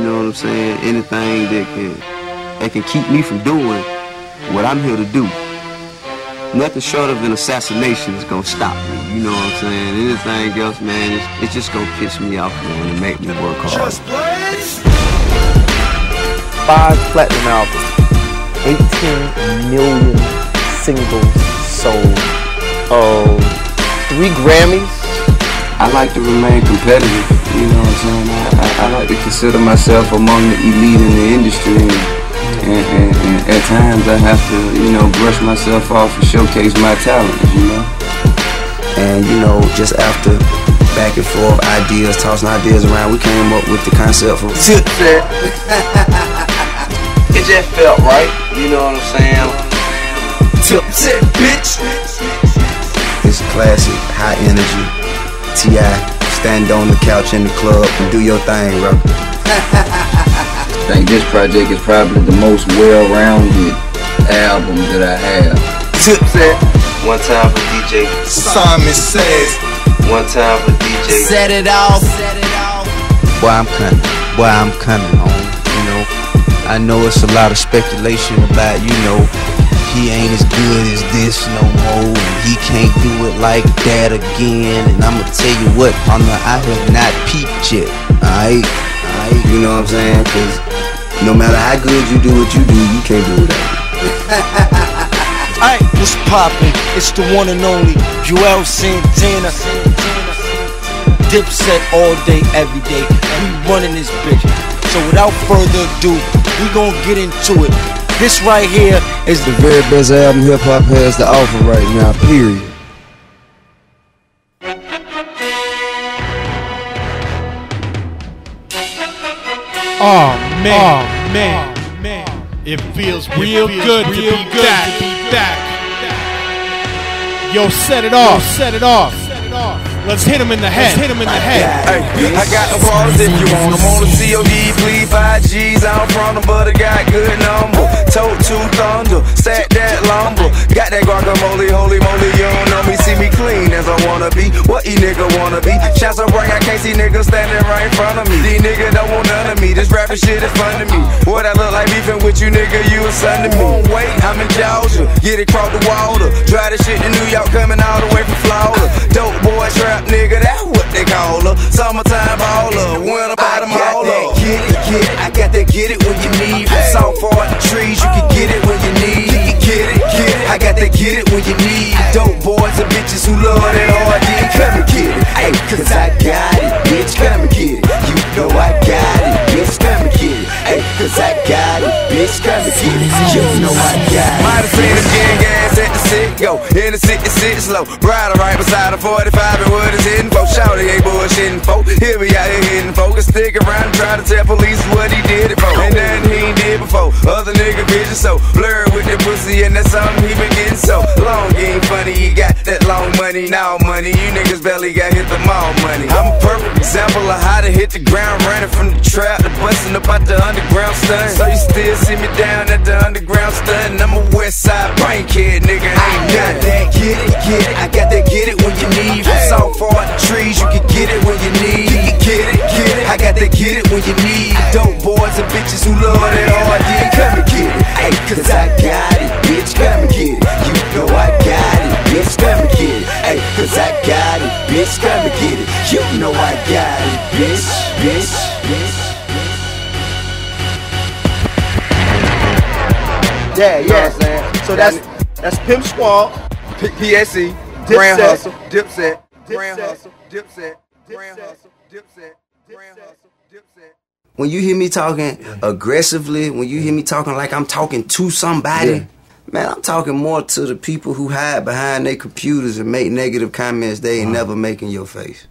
know what I'm saying, anything that can keep me from doing what I'm here to do. Nothing short of an assassination is gonna stop me, you know what I'm saying? Anything else, man, it's just gonna piss me off, man, and make me work hard. Just Blaze! 5 platinum albums, 18 million singles sold, 3 Grammys. I like to remain competitive, you know what I'm saying? I like to consider myself among the elite in the industry, and at times I have to, you know, brush myself off and showcase my talents, you know? And, you know, just after back and forth ideas, tossing ideas around, we came up with the concept for Tipset. It just felt right, you know what I'm saying? Tipset, bitch! It's classic, high energy. T.I., stand on the couch in the club and do your thing, bro. I think this project is probably the most well-rounded album that I have. Tipset. One time for DJ Simon Says. One time for DJ Set it off. Boy, I'm coming home, you know. I know it's a lot of speculation about, you know, he ain't as good as this no more, and he can't do it like that again. And I'ma tell you what, partner, I have not peaked yet. Alright, you know what I'm saying? Cause no matter how good you do what you do, you can't do it. Alright, what's poppin'? It's the one and only Joel Santana. Dipset all day, every day. We running this bitch. So without further ado, we gon' get into it. This right here is the very best album hip-hop has to offer right now, period. Oh man, it feels real good to be back. Yo, set it off. Let's hit him in the head. Hey, I got the balls if you want them on the COD, please 5 G's. I don't front them, but I got good number. Tote 2 thunder, stack that lumber. Got that guacamole, holy moly, you don't know me. See me clean as I wanna be. What you nigga wanna be? Shots so bright, I can't see niggas standing right in front of me. These niggas don't want none of me. This rapping shit is fun to me. What I look like beefing with you, nigga, you a son to me. Won't wait, I'm in Georgia. Get it across the water. Drive the shit to New York, coming all the way from Florida. Dope boy, trap nigga, that's what they call her. Summertime baller, winter bottom hauler. I got that get it when you need. From South Park the trees, you can get it when you need. Get it. I got that get it when you need. Dope boys and bitches who love that hard D. Come and get it, ayy, cause I got it, bitch. Come and get it. You know I got it, bitch. Come and get it, ayy, cause I got it, bitch. Come and get it. You know I got it. Might have seen us getting gas at the sit go. In the city, sit slow. Rider right beside the 45 and what is hitting for. Shouty ain't bullshitting for. Here we out here hitting focus. Stick around and try to tell police what he did it for. Ain't nothing he ain't did before. Other nigga vision so blurred with that pussy, and that's something he been getting so long. He ain't funny, he got that long money, now money. You niggas barely got hit the mall money. I'm a perfect example of how to hit the ground running from the trap to busting up out the underground stun. So you still see me down at the underground stun. I'm a west side brain kid, nigga. I got that get it. I got that get it when you need. From South Park the trees, you can get it when you need. Get it. I got that get it when you need. Dope boys and bitches who love that hard D. Come and get it, ayy, cause I got it, bitch. Come and get it. You know I got it, bitch. Come and get it, ayy, cause I got it, bitch. Come and get it. You know I got it, bitch. Yeah. So that's Pimp Squad, PSC, Grand Hustle, Dipset, Grand Hustle, Dipset, Grand Hustle, Dipset, Grand Hustle, Dipset. When you hear me talking aggressively, when you hear me talking like I'm talking to somebody, man, I'm talking more to the people who hide behind their computers and make negative comments they ain't never make in your face.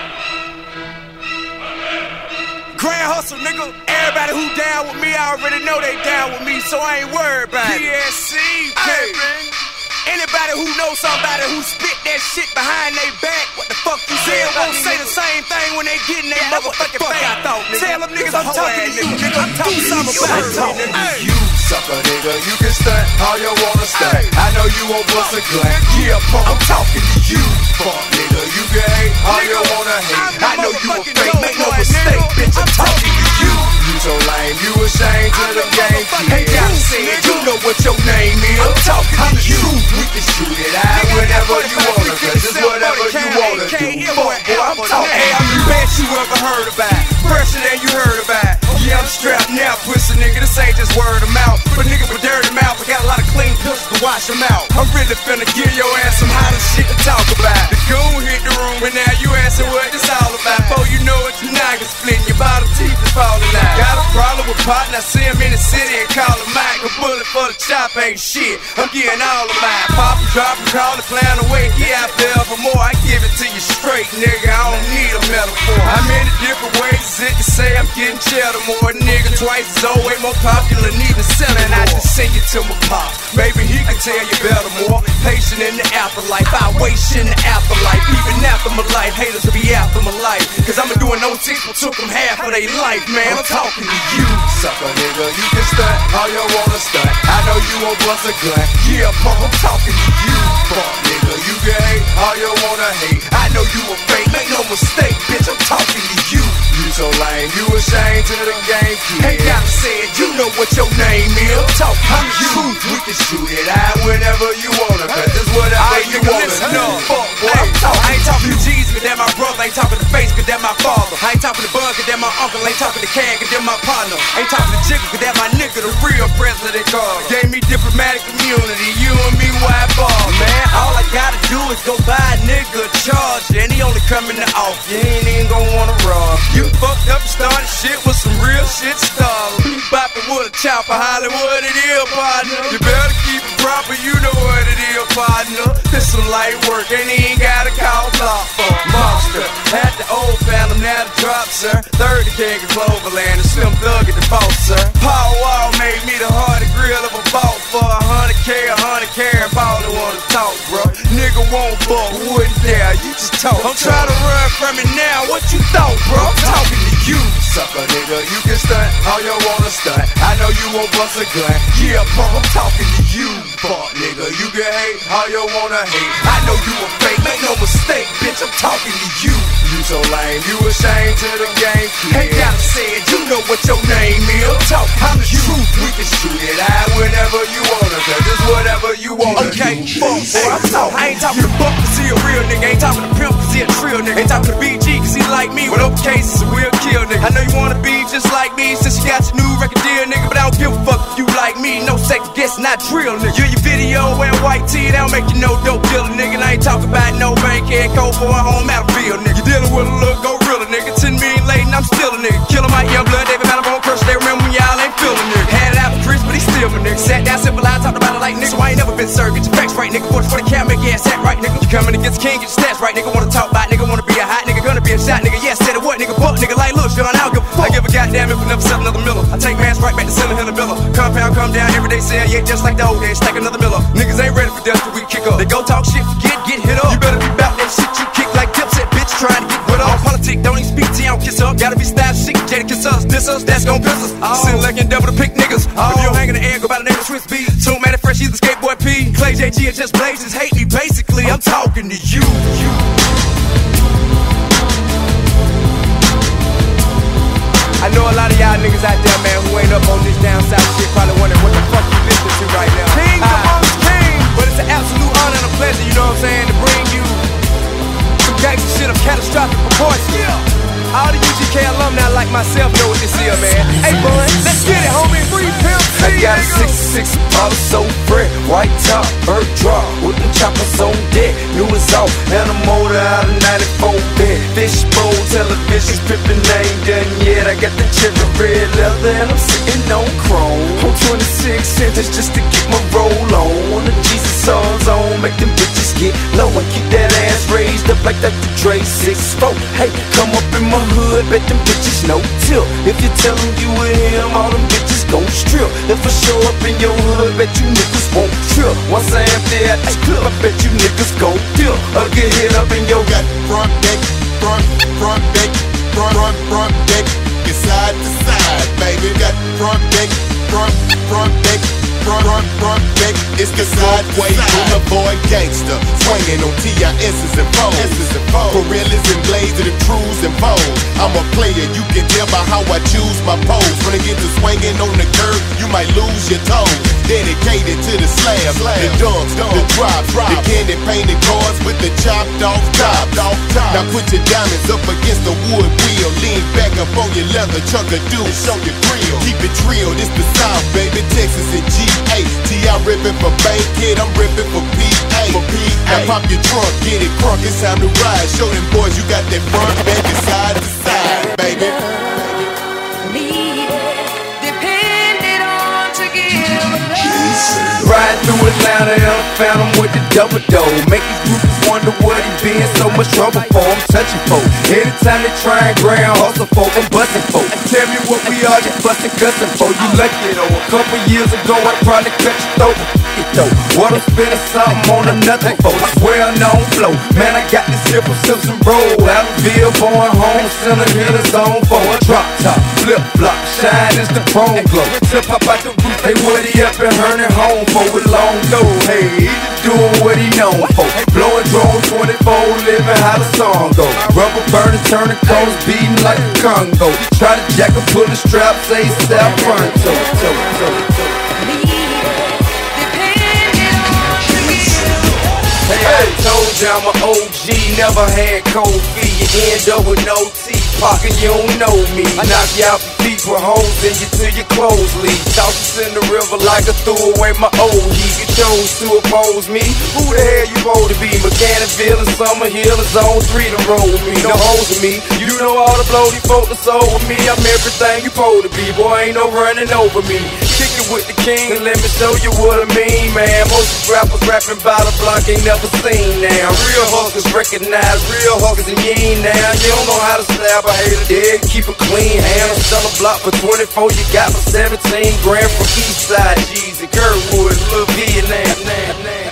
Grand Hustle, nigga. Everybody who down with me, I already know they down with me, so I ain't worried about it. PSC, pimpin'. Anybody who knows somebody who spit that shit behind their back, what the fuck you say? Won't say the same thing when they get in their motherfucking face. Tell them niggas I'm talking to you, nigga. I'm talking something about you. Sucker nigga, you can stunt all you wanna stunt. I know you won't bust a gun. Yeah, punk, I'm talking to you. Fuck nigga, you can hate all you wanna hate. I know you a fake, make no mistake, bitch. I'm talking to you. You so Ain't gotta say it, you know what your name is. I'm talking to you. We can shoot it out whenever you wanna, cause it's whatever you wanna do. Fuck boy, I'm talking. Hey, I'm the best you ever heard about. Fresher than you heard about. Yeah, I'm strapped now, pussy nigga. This ain't just word of mouth. But niggas with dirty mouth, I got a lot of clean pistols to wash them out. I'm really finna give your ass some hotter shit to talk about. The goon hit the room, and now you asking what this all about. Before you know it, your noggin splitting, your bottom teeth is falling out. Got a problem with partner, I see him in the city and call him Mike. A bullet for the chop ain't shit. I'm getting all of mine. Pop and drop and call it, plan away. He out there for more. I give it to you straight, nigga. I don't need a metaphor. I'm in a different ways. It to say I'm getting cheddar more. Nigga twice as old, way more popular than even selling. I just sing it to my pop. Maybe he can tell you better more. Patient in the afterlife, I waste in the afterlife. Even after my life, haters will be after my life. Cause I'ma doing no people took them half of their life, man. I'm talking to you. Sucker nigga, you can stunt all you wanna stunt. I know you won't bust a gun. Yeah, punk, I'm talking to you. Fuck nigga, you can hate all you wanna hate. I know you a fake, make no mistake, bitch, I'm talking to you. You so lame, you ashamed to the game, kid. Ain't gotta say it, you know what your name is. I'm talking to you. We can shoot it out whenever you wanna, cause it's whatever you wanna do. Fuck boy, I ain't talking to Jesus, cause that my brother. Ain't talking to Face, cause that my father. I ain't talking to Bug, cause that my uncle. Ain't talking to Can, cause that my partner. Ain't talking to Jigga, cause that my nigga, the real president Carter. Gave me diplomatic immunity, you and me, why ball, man? All I gotta do is go buy a nigga a charge, and he only coming to off. You ain't even gon' wanna rob. You fucked up and started shit with some real shit stalling. You bopping with a chopper, Hollywood it is, partner. You better keep it proper, you know what it is, partner. This some light work, and he ain't gotta call block for monster. Had the old phantom, now the drop, sir. 30 king of Cloverland, the Slim Thug at the boss, sir. Paul Wall made me the hardest grill of a vault for 100K, 100K, and Paul don't wanna talk, bro. Nigga won't buck, wouldn't dare, you just talk. I'm trying to run from it now, what you thought, bro? I'm talking to you. Sucker nigga, you can stunt all you wanna stunt. I know you won't bust a gun. Yeah, punk, I'm talking to you. Fuck nigga, you can hate all you wanna hate. I know you a fake, make no mistake, bitch, I'm talking to you. You so lame, you ashamed to the game, kid. Ain't gotta say it, you know what your name is. I'm talking to you. We can shoot it out whenever you wanna, cause it's whatever you wanna. Okay, fuck boy, I'm talking. I ain't talking to Buck cause he a real nigga. Ain't talking to Pimp cause he a trill nigga. Ain't talking to BG cause he like me. With open cases, a real kill nigga. I know you wanna be just like me since you got your new record deal, nigga. But I don't give a fuck if you like me. No second guess, not drill nigga. You your video wearing white tee, that don't make you no dope dealer nigga. And I ain't talking about no bankhead code for a home out of field nigga. You dealing with a little gorilla nigga. 10 million late and I'm still a nigga. Killing my young blood, David Malabone curse. They remember when y'all ain't feeling nigga. Had it out for Chris, but he still my nigga. Sat down, simple, I talked about it like nigga. So I ain't never been served. Get your facts right, nigga. For the camera, make your ass act right, nigga. You coming against King, get your stats right, nigga. Wanna talk about, nigga. Wanna be a hot nigga, gonna be a shot, nigga. Yeah, said it what, nigga. Fuck, nigga. Like, look, shit on, I don't give a fuck. I give a goddamn if I never sell another Miller. I take mans right back to selling Hiller Miller. Compound come down, everyday sale, yeah, just like the old days. Stack another Miller. Niggas ain't ready for death till we kick up. They go talk shit, forget, get hit up. You better be bout that shit you kick like Dipset, bitch, trying to get rid of. Politic, don't even speak to you, don't kiss up. Gotta be style shit, Jada kiss us, diss us, that's gon' piss us. Sitting like and double to pick niggas. If you hang in the air, go by the name of Swiss B. Too mad at fresh, he's the skateboard P. Clay JG and just blazes, hate me basically. I'm talking to you. I know a lot of y'all niggas out there, man, who ain't up on this down south shit, probably wondering what the fuck you listening to right now. King amongst kings, but it's an absolute honor and a pleasure, you know what I'm saying, to bring you some gangster shit of catastrophic proportions. All the UGK alumni like myself know what this is, man. Hey, bud, let's get it, homie. Free Pimp C, I got a 66 bottle so fresh, white top, bird drop, with them choppers on deck. New is off, and a motor out of 94 bed. Fishbowl, television, pimpin' ain't done yet. I got the cherry red leather, and I'm sitting on chrome. On 26 cents just to get my roll on. The Jesus songs on, make them bitches get low and keep that ass raised up like Dr. Dre 6'4". Hey, come up in my hood, bet them bitches no till. If you tell them you with him, all them bitches gon' strip. If I show up in your hood, bet you niggas won't trip. Once I empty out this clip, I bet you niggas gon' deal. Or get hit up in your front deck, front deck, front deck, get side to side. baby. Got front deck, front deck. It's the Subway Boulevard gangster, swinging on TIS's and foes. For realists and blades and the trues and foes. I'm a player, you can tell by how I choose my pose. When it gets to swinging on the curb, you might lose your toes. Dedicated to the slab, the dunks, the drops, the candy painted cars with the chopped off top. Now put your diamonds up against the wood wheel. Lean back up on your leather, chunk of deuce, show your grill. Keep it real, this the South, baby, Texas and GA. T.I. rippin' for Bankhead, I'm rippin' for PA. Now pop your trunk, get it crunk, it's time to ride. Show them boys you got that front, back and side to side, baby. Depended on to give. Riding through Atlanta in a Phantom with the double door. Make these groupies wonder what he be in so much trouble for. I'm touching folk. Anytime they try and ground hustle folk, I'm busting folk. Tell me what we are, just busting cussing folk. You lucky though. A couple years ago I probably cut your throat. What I'm spending something on another folks. Well-known flow. Man, I got this here from Simpson Road. Allenville, going home, center hit a zone for a drop top, flip flop, shine is the chrome glow. Tip pop out the roof, they woody up and hurning home for with long go. Hey, he just doing what he known for. Blowing drones 24, living how the song go. Rubber burning, turning cones, beating like a Congo. Try to jack a pull the strap, say South Pronto. Hey, I told you I'm an OG, never had cold feet. You end up with no teeth, pocket, you don't know me. I knock you out your feet with holes in you till your clothes leave. Toss us in the river like I threw away my old heat. You chose to oppose me, who the hell you supposed to be? Mechanicsville and Summer Hill is on 3 to roll with me. No hoes with me, you know all the bloody folk that's over me. I'm everything you supposed to be, boy, ain't no running over me. Kick it with the king and let me show you what I mean, man. Most rappers rapping by the block ain't never seen now. Real hustlers recognize real hustlers and you ain't now. You don't know how to stab a hater dead, keep a clean hand. Sell a block for 24, you got for 17 grand from Eastside, G's and Kirkwood, Lil V and Nam.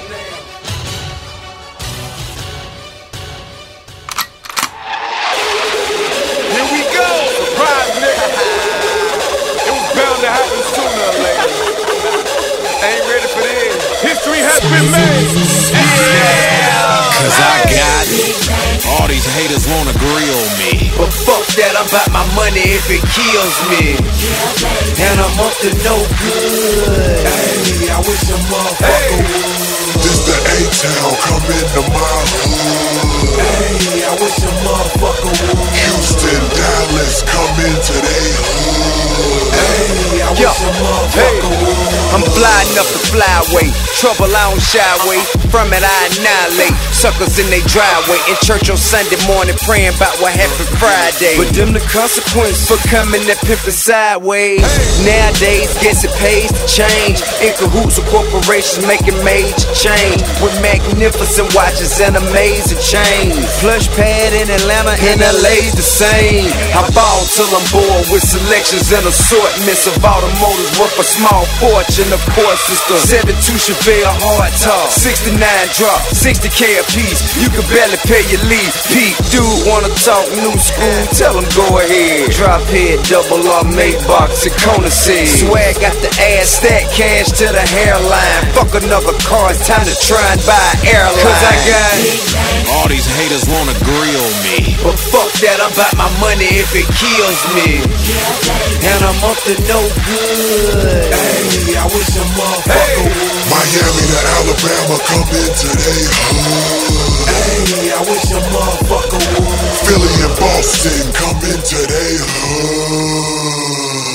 Here we go, surprise nigga. It was bound to happen sooner or later. Ain't ready for this. History has been made. Yeah. Cause I got it. All these haters wanna grill me. But fuck that, I'm about my money if it kills me. And I'm up to no good. Hey, I wish a motherfucker would. This the A-Town, come into my hood. Hey, I wish a motherfucker would. Houston, Dallas, come into they hood. Hey, I wish a motherfucker would. I'm fly enough to fly away. Trouble I don't shy away. From it I annihilate suckers in they driveway. In church on Sunday morning praying about what happened Friday. But them the consequence for coming that pimpin' sideways. Nowadays guess it pays to change. In cahoots with corporations making major change. With magnificent watches and amazing chains. Plush pad in Atlanta and LA's the same. I ball till I'm bored with selections and assortments of automotives worth a small fortune. Of course it's the 72 Chevelle hard top, 69 drop, 60K a piece. You can barely pay your leave. Pete, dude wanna talk new school? Tell him go ahead. Drop head, double R, Maybach, and Kona said. Swag got the ass, stack cash to the hairline. Fuck another car, it's time to try and buy an airline. Cause I got all these haters wanna grill me. But fuck that, I'm about my money if it kills me. And I'm up to no good. Hey, I wish a motherfucker would. Miami to Alabama, come into they hood. Hey, I wish a motherfucker would. Philly and Boston, come into they hood.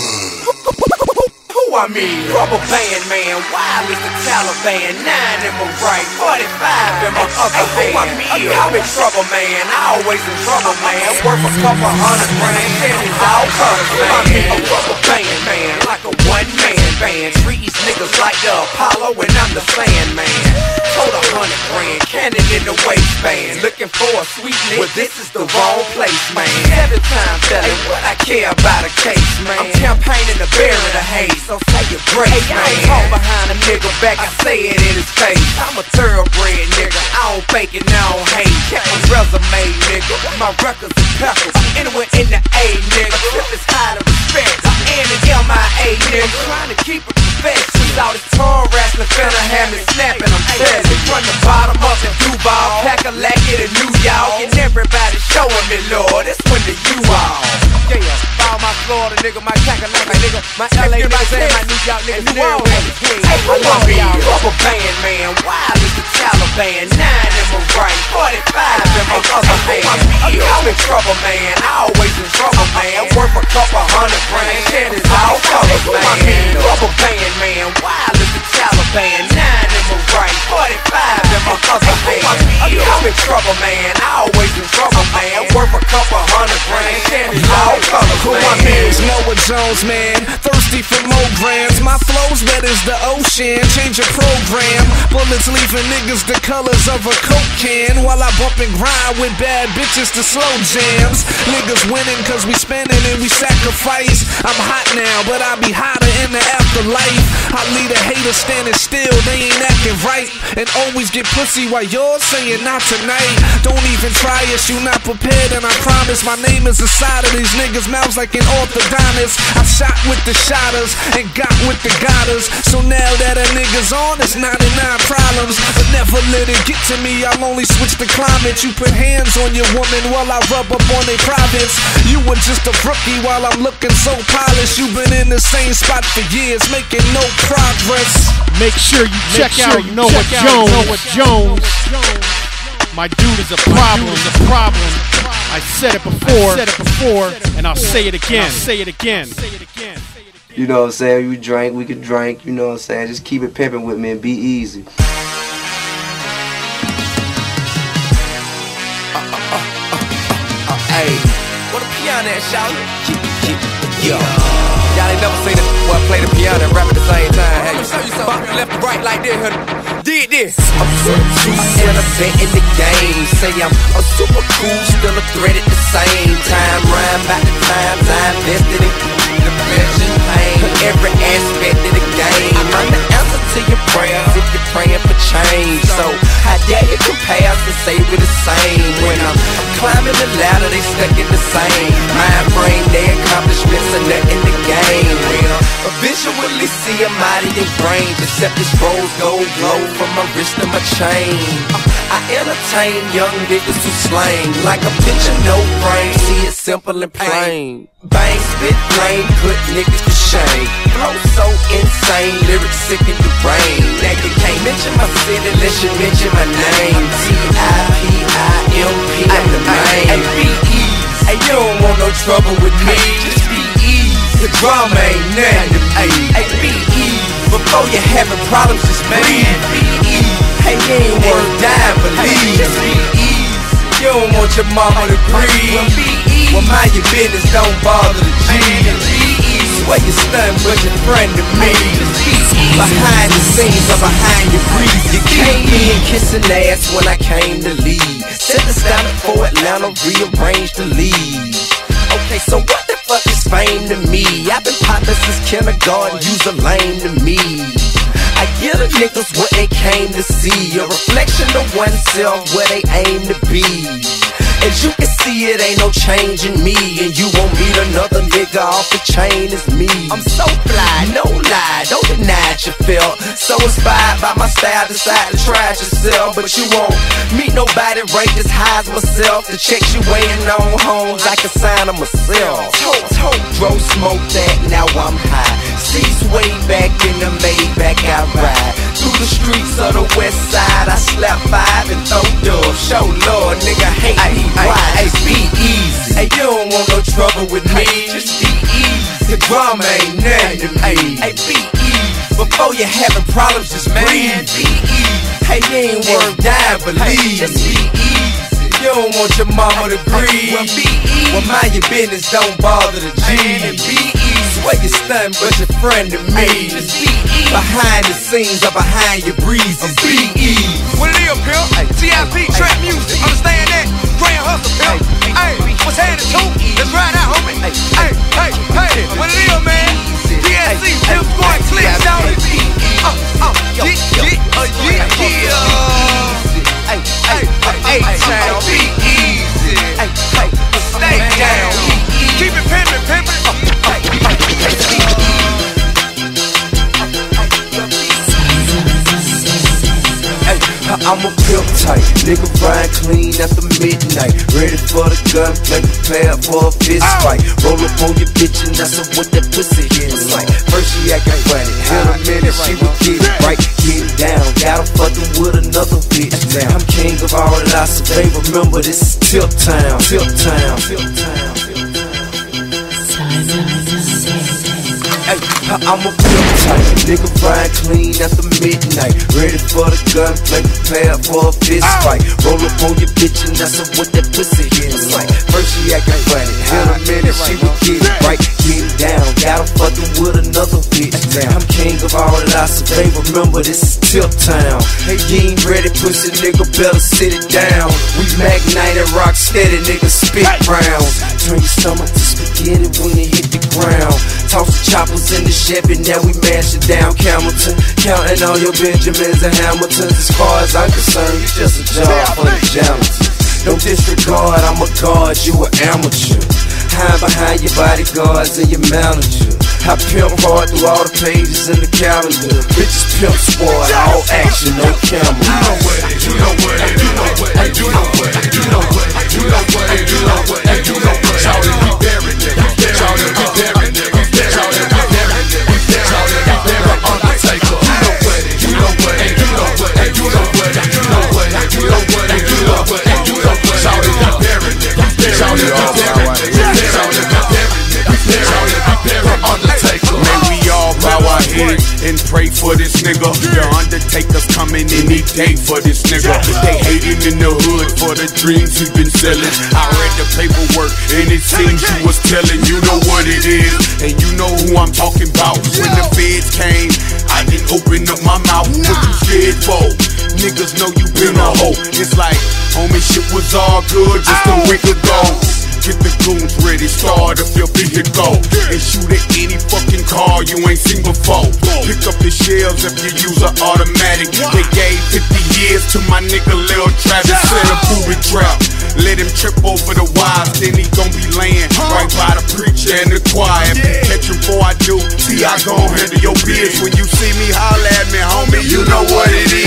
I mean, rubber band man, wild as the Taliban. 9 in my right, 45 in my other hand. I'm in trouble, man. I always in trouble, man. Worth a couple $100 grand. Pennies all colors, man. I'm a rubber band man, like a one-man band. Treat these niggas like the Apollo and I'm the Sandman. Told 100 grand, cannon in the waistband. Looking for a sweet nigga, well, this is the wrong place, man. 7-time felon, what I care about a case, man. I'm campaigning to bury the haze, so say your grace, man. I ain't caught behind a nigga back, I say it in his face. I'm a thoroughbred nigga, I don't fake it, I don't hate. Kept my resume, nigga, my records and peppers. Anywhere in the A, nigga, tip is high to respect. N and MIA, nigga. Trying to keep it professional. All this tongue wrestling, finna have me snapping. I'm buzzing from the bottom up in Duval, pack a lacket in New York, and everybody showing me, Lord, it's when the U-All. Yeah, all my Florida nigga, my Kakalaka nigga, my LA niggas and my New York niggas, New Orleans. Hey, I love y'all. Rubber band, man, wild as the Taliban. 9 in my right, 45 in my other hand. I'm in trouble, man, always in trouble, man. Worth a couple $100 grand, it's all colors, man. Rubber band, man, wild as the Taliban. 9 in my right, 45 in my other hand. I'm in trouble, man, always in trouble, man. Worth a couple $100 grand, it's all colors, man. My name's Noah Jones, man, thirsty for more grams. My flow's wet as the ocean, change your program. Bullets leaving niggas the colors of a Coke can, while I bump and grind with bad bitches to slow jams. Niggas winning cause we spending and we sacrifice. I'm hot now, but I'll be hotter in the afterlife. I lead a hater standing still, they ain't acting right, and always get pussy while you're saying not tonight. Don't even try us, you not prepared, and I promise my name is inside of these niggas' mouths like an orthodontist. I shot with the shotters and got with the gotters, so now that a nigga's on, it's 99 problems. But never let it get to me, I'll only switch the climate. You put hands on your woman while I rub up on their privates. You were just a rookie while I'm looking so polished. You've been in the same spot for years, making no progress. Make sure you check out Noah Jones. My dude is a problem. I said it before, and I'll say it again. You know what I'm saying? You drink, we can drink, you know what I'm saying? Just keep it pimping with me and be easy. Hey, what a piano at, shout yeah. Y'all ain't never seen a boy play the piano and rap at the same time. Hey, you show you something left to right like this, did this. I'm and I'm bet in the game. Say I'm a super cool, still a threat at the same time. Rhyme by the times I invested in the pleasure, pain, every aspect of the game. I'm the answer to your prayers if you're praying for change. So how dare you compare us and say we're the same? When I'm climbing the ladder, they stuck in the same mind frame. Their accomplishments are nothing to gain. Well, visually see a mighty in range, except this rose gold glow from my wrist to my chain. I entertain young niggas who slang like a picture, no frame. See it simple and plain. Bang, spit, flame, put niggas to shame. Flow so insane, lyrics sick in the rain. Now you can't mention my city unless you mention my name. T-I-P-I-M-P, I'm the main. Hey, be easy, hey, you don't want no trouble with me. Just be easy, the drama ain't nothing to me. Hey, be easy, before you're having problems, just breathe. Be easy, hey, you ain't worth dying, believe. Just be easy, you don't want your mama to grieve. Well, be easy, well, mind your business, don't bother the G. Be easy, swear you're stunned, but you're friend to me. Just be easy, behind the scenes or behind your breeze. You came in kissing ass when I came to lead. Set the standard for Atlanta, rearrange the lead. Okay, so what the fuck is fame to me? I've been poppin' since kindergarten, use a lame to me. I give the niggas what they came to see, a reflection of oneself where they aim to be. As you can see, it ain't no change in me, and you won't meet another nigga off the chain as me. I'm so fly, no lie, don't deny it you felt. So inspired by my style, decide to try it yourself. But you won't meet nobody ranked as high as myself. The checks you weighing on homes, I can sign them myself. Tote, grow smoke that, now I'm high. Seats way back in the Maybach, I ride through the streets of the west side. I slap 5 and throw dubs. Show love, nigga, hate me. Why? Hey, be easy. Hey, you don't want no trouble with me. Just be easy. The drama ain't nothing to me. Hey, be easy. Before you're having problems, just breathe. Be easy. Hey, you ain't worth dying, believe. Just be easy. You don't want your mama to grieve. Well, be easy. Well, mind your business, don't bother the G. And be easy. Swear you're stunned, but you're friend to me. Just be easy. Behind the scenes or behind your breezes. Be easy. What it is, pimp? TIP, trap music. Understand that? Grand hustle, pimp. Hey, what's happening, too? Let's ride out, homie. Hey, what it is, man? DSC, Pimp Squad, click, shout it. Hey, be easy. Stay down. Keep it pimpin'. I'm a pimp type, nigga ride clean after midnight. Ready for the gunplay, prepared for a fist fight. Roll up on your bitch and that's what that pussy hits like. First she acting funny, in a minute she would get it right. Get down, got her fucking with another bitch now. I'm king of all that I survey, remember this is Tip Town. Tip Town, Tip Town. Hey, I'm a pimp type, nigga ride clean after midnight. Ready for the gunplay, prepared for a fist fight. Roll up on your bitch and that's what that pussy hits like. First she acting funny, in a minute she would get it right. Get down, got her fucking with another bitch now. I'm king of all that I survey, remember this is Tip Town. Hey, you ain't ready, pussy nigga, better sit it down. We Mac 9 and rock steady, nigga spit rounds. Turn your stomach to spaghetti when it hit the ground. Toss the choppers in the Chevy, now we mash it down Camelton. Counting all your Benjamins and Hamiltons. As far as I'm concerned, you just a job for the janitors. Don't disregard, I'm a guard, you an amateur. Hide behind your bodyguards and your manager. I pimp hard through all the pages in the calendar. Bitches pimp squad, all action, no camera. You know what it, you know what it, you know what it, you know what it, you know what it, you know what it, you know what it, you know what it. Shout it, we buried it, shout it, we buried it, shout it, we buried it, shout it, we buried Undertaker. You know what it, you know what it, you know what it, you know what it, you know what it, you know what it, you know what it, you know what it. Shout it, we buried it, shout it, we buried it, shout it, we buried it, shout it, we buried Undertaker. May we all bow our heads and pray for this nigga. The Undertaker's coming any day for this nigga. They hate him in the hood for the dreams he been selling. I read the paperwork and it seems you was telling. You know what it is and you know who I'm talking about. When the feds came, I didn't open up my mouth. What you scared for? Niggas know you been a hoe. It's like, homie, shit was all good just a week ago. Get the goons ready, start up your vehicle and shoot at any fucking car you ain't seen before. Pick up the shells if you use an automatic. They gave 50 years to my nigga Lil Travis. Set a booby trap, let him trip over the wires, then he gon' be laying right by the preacher and the choir. If you catch him before I do, see I gon' handle your biz. When you see me, holla at me, homie, you know what it is.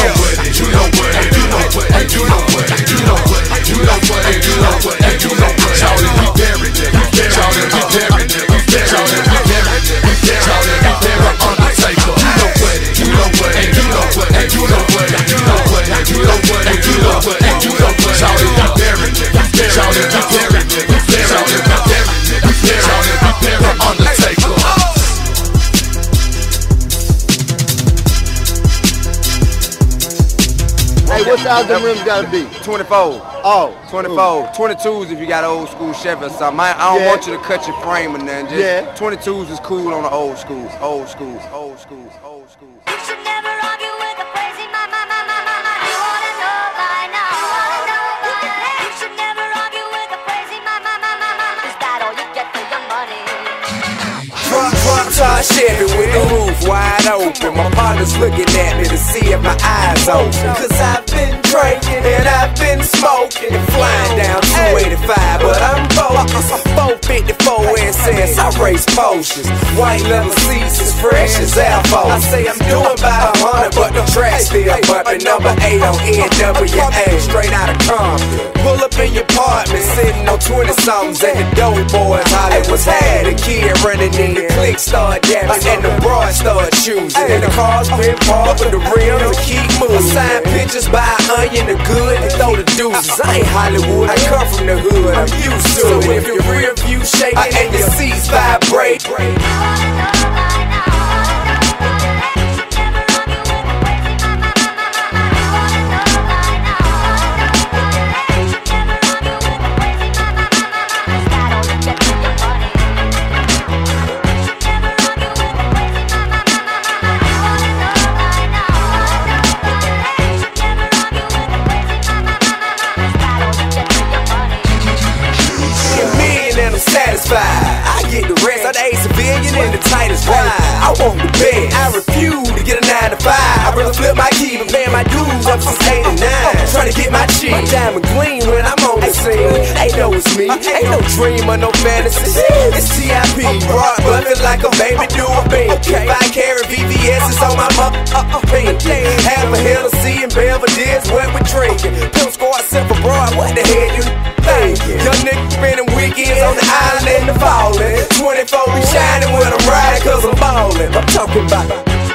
You know what it, you know what it, you know what it, you know what it, you know what it, you know what it, you know what it. Shout it, we buried it, shout it, we buried it, shout it, we buried it, shout it, we buried Undertaker. You know what it, you know what it, you know what it, you know what it, you know what it, you know what it, you know what it, you know what it. Shout it, we buried it, shout it, we buried it, shout it, we buried it, shout it, we buried Undertaker. Hey, what's the album rims gotta be? 24. Oh. 24. 22s if you got old school Chevy or something. I don't want you to cut your frame or nothing. Just 22s is cool on the old schools. Old schools. Old schools. Old schools. You should never argue with a crazy mama. You wanna know by now. You should never argue with a crazy mama. Is that all you get for your money? Front tire Chevy with the roof wide open. My partner's looking at me to see if my eyes open. Cause I've been drinking and I've been smoking and flying down 285, but I'm focused. I'm 454 and cents. I race Porsches. White leather seats as fresh as Air Force. I say I'm doing about 100, but the track still bumping. Number 8 on NWA, straight out of Compton. Pull up in your apartment, sitting on 20-somethings, and the dope boys holler what's had. The kid running in, the clique start dabbing, and the broad start choosing. And the car's been parked with the rims to keep moving. Sign pictures, buy onion, the good, and throw the deuces. I ain't Hollywood, I come from the hood, I'm used to it. If your rear view shaking and your seats vibrate. I get the rest, I'm the A civilian in the tightest ride. I want the best, I refuse to get a 9 to 5. I'd rather flip my key and pay my dues up since 8 and 9. Trying to get my cheek, my diamond gleam when I'm on the scene. Ain't know it's me, ain't no dream or no fantasy. It's TIP, broad buzzing like a baby do a bean. If I carry VVS, it's on my pink. Have a Hennessy and Belvedere talking about.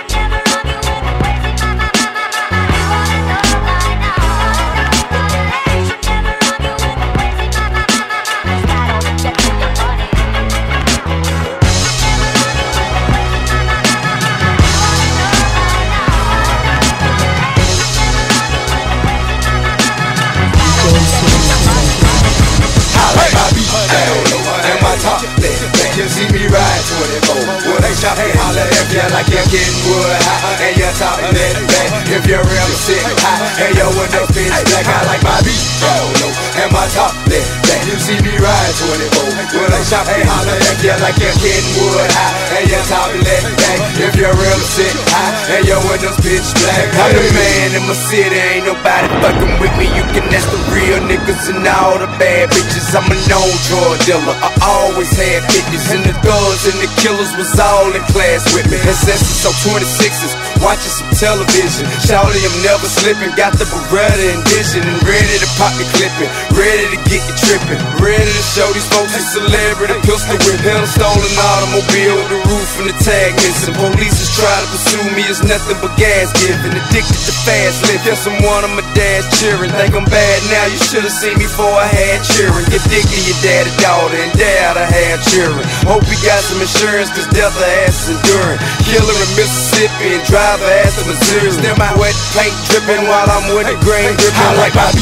You see me ride 24. Well, they shop and holler if you like you're getting wood hot and you're talking that back. If you're real sick hot and your window bitch black, I like my beat. And my top that back. You see me ride 24. Well, they shop and holler if you like you're getting wood hot and you're talking that back. If you're real sick hot and your window bitch black. I'm the man in my city, ain't nobody fucking with me. You can ask the real niggas and all the bad bitches. I'm a known drug dealer. I always had 50s. And the thugs and the killers was all in class with me. Ancestors so 26s, watching some television. Shouty, I'm never slipping. Got the Beretta and vision and ready to pop the clipping. Ready to get you tripping. Ready to show these folks a celebrity. Pistol whip, hell stolen automobile with the roof and the tag missing. Police is trying to pursue me, it's nothing but gas giving. Addicted to fast living. Guess I'm one of my dad's cheering. Think I'm bad now, you should've seen me before I had cheering. Get dick to your daddy daughter and dad I had cheering. Hope he got some insurance, cause death her ass is enduring. Killer in Mississippi and drive her ass to Missouri. Still my wet paint dripping while I'm with the grain dripping. I like my beat,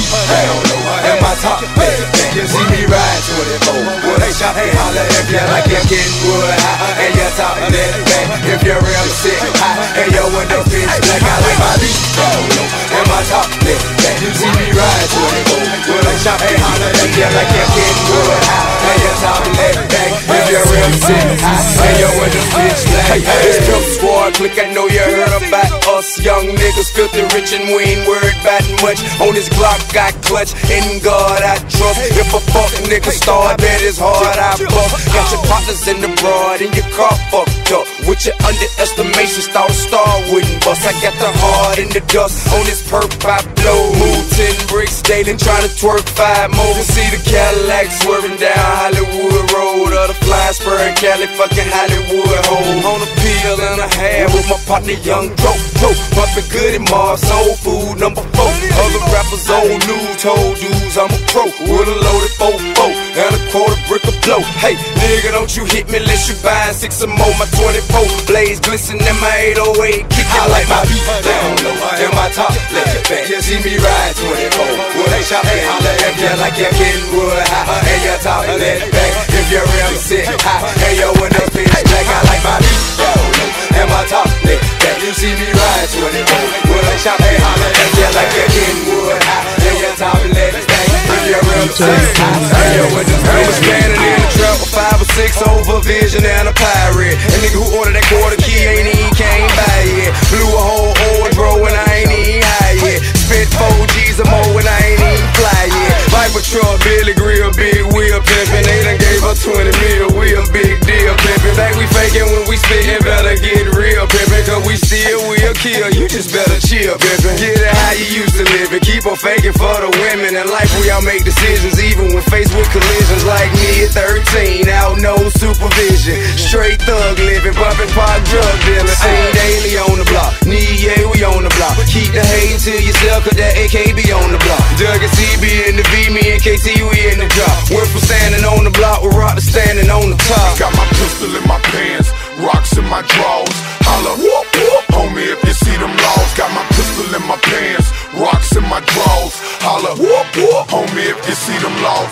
and my top back. You see me ride 24. Well, they shop and holler if you like you're getting wood hot and you're talking that back. If you're real sick hot and your window bitch black, I like my beat, and my top back. You see me ride 24. Well, they shop and holler if you like you're getting wood hot and you're talking that back. If you're real sick hot and your window bitch black. This Pimp Squad click, I know you heard about us young niggas, filthy rich and we ain't worried about much. On this Glock I clutch, in God I trust. If a fuck nigga start, bet it's hard I bust. Got your partners in the broad and your car fucked up. With your underestimations, thought a star wouldn't bust. I got the heart in the dust, on this perp I blow. Move 10 bricks daily, trying to twerk 5 more. See the Cadillac swerving down Hollywood Road, or the fly spurring Cali fucking Hollywood hole. On a pill and a half with my partner Young Dope. Bumping good in Mars, soul food number 4. Other rappers old news, told dudes I'm a pro. With a loaded 4-4 and a quarter brick of blow. Hey, nigga, don't you hit me unless you buying 6 or more. My 24 blaze glisten in my 808 kick. I like my beat down low and my top left back. You see me ride 24. Well, they shop and holler if you like you're getting wood hot and your top left back. If you're real sick hot and your window bitch black, I like my beat down low and my top left back. You see me ride 24. Well, they shop and holler if you like you're getting wood hot and your top left back. If you're real sick hot and your window bitch black. Standing in the trap with 5 or 6 over vision and a pirate. And nigga who ordered that quarter key ain't even came by yet. Blew a whole old bro and I ain't even high yet. Spent 4 G's or more and I ain't even fly yet. Viper truck, Billy Grill, big wheel pimpin'. They done gave us 20 mil, we a big deal pimpin'. Think we fakin' when we spittin', better get real pimpin'. Cause we still will kill, you just better chill pimpin'. Get it how you used to live and keep on faking for the women. In life we all make decisions even when faced with collisions. Like me at 13, out no supervision. Straight thug living, bumpin' pot drug dealer. Seen daily on the block, yeah, we on the block. Keep the hate to yourself cause that AK be on the block. Doug and CB in the V, me and KT we in the drop. Went from standing on the block with Rock to standing on the top. Got my pistol in my pants, rocks in my drawers. Holla, whoop, whoop, homie if you see them laws. Got my pistol in my pants, rocks in my drawers. Holla, whoop, whoop, homie if you see them laws.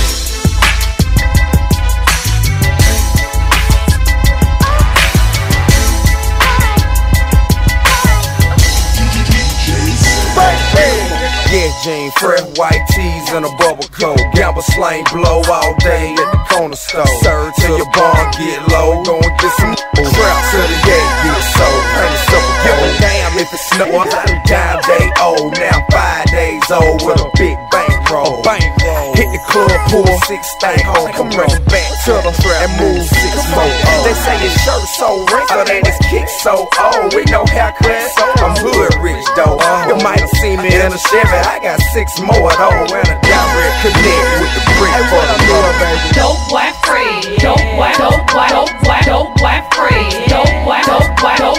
Yeah, Jean, fresh white tees and a bubble coat. Gamble slang blow all day at the corner store. Serve till your barn get low. Go and get some crap till the gate get sold. Paint it simple, give a damn if it's snow. I'm down day old, now 5 days old with a big bankroll. Hit the club, pull 6 stank home. Come right back to the strap and move 6 more. They say his shirt so wrinkled and his kick so old. We know haircut, so I'm hood rich though. You might have seen me in a Chevy. I got 6 more though, and a direct connect with the brick for the love, baby. Dope boy free, dope boy, dope boy, dope boy, dope boy free, dope boy, dope boy, dope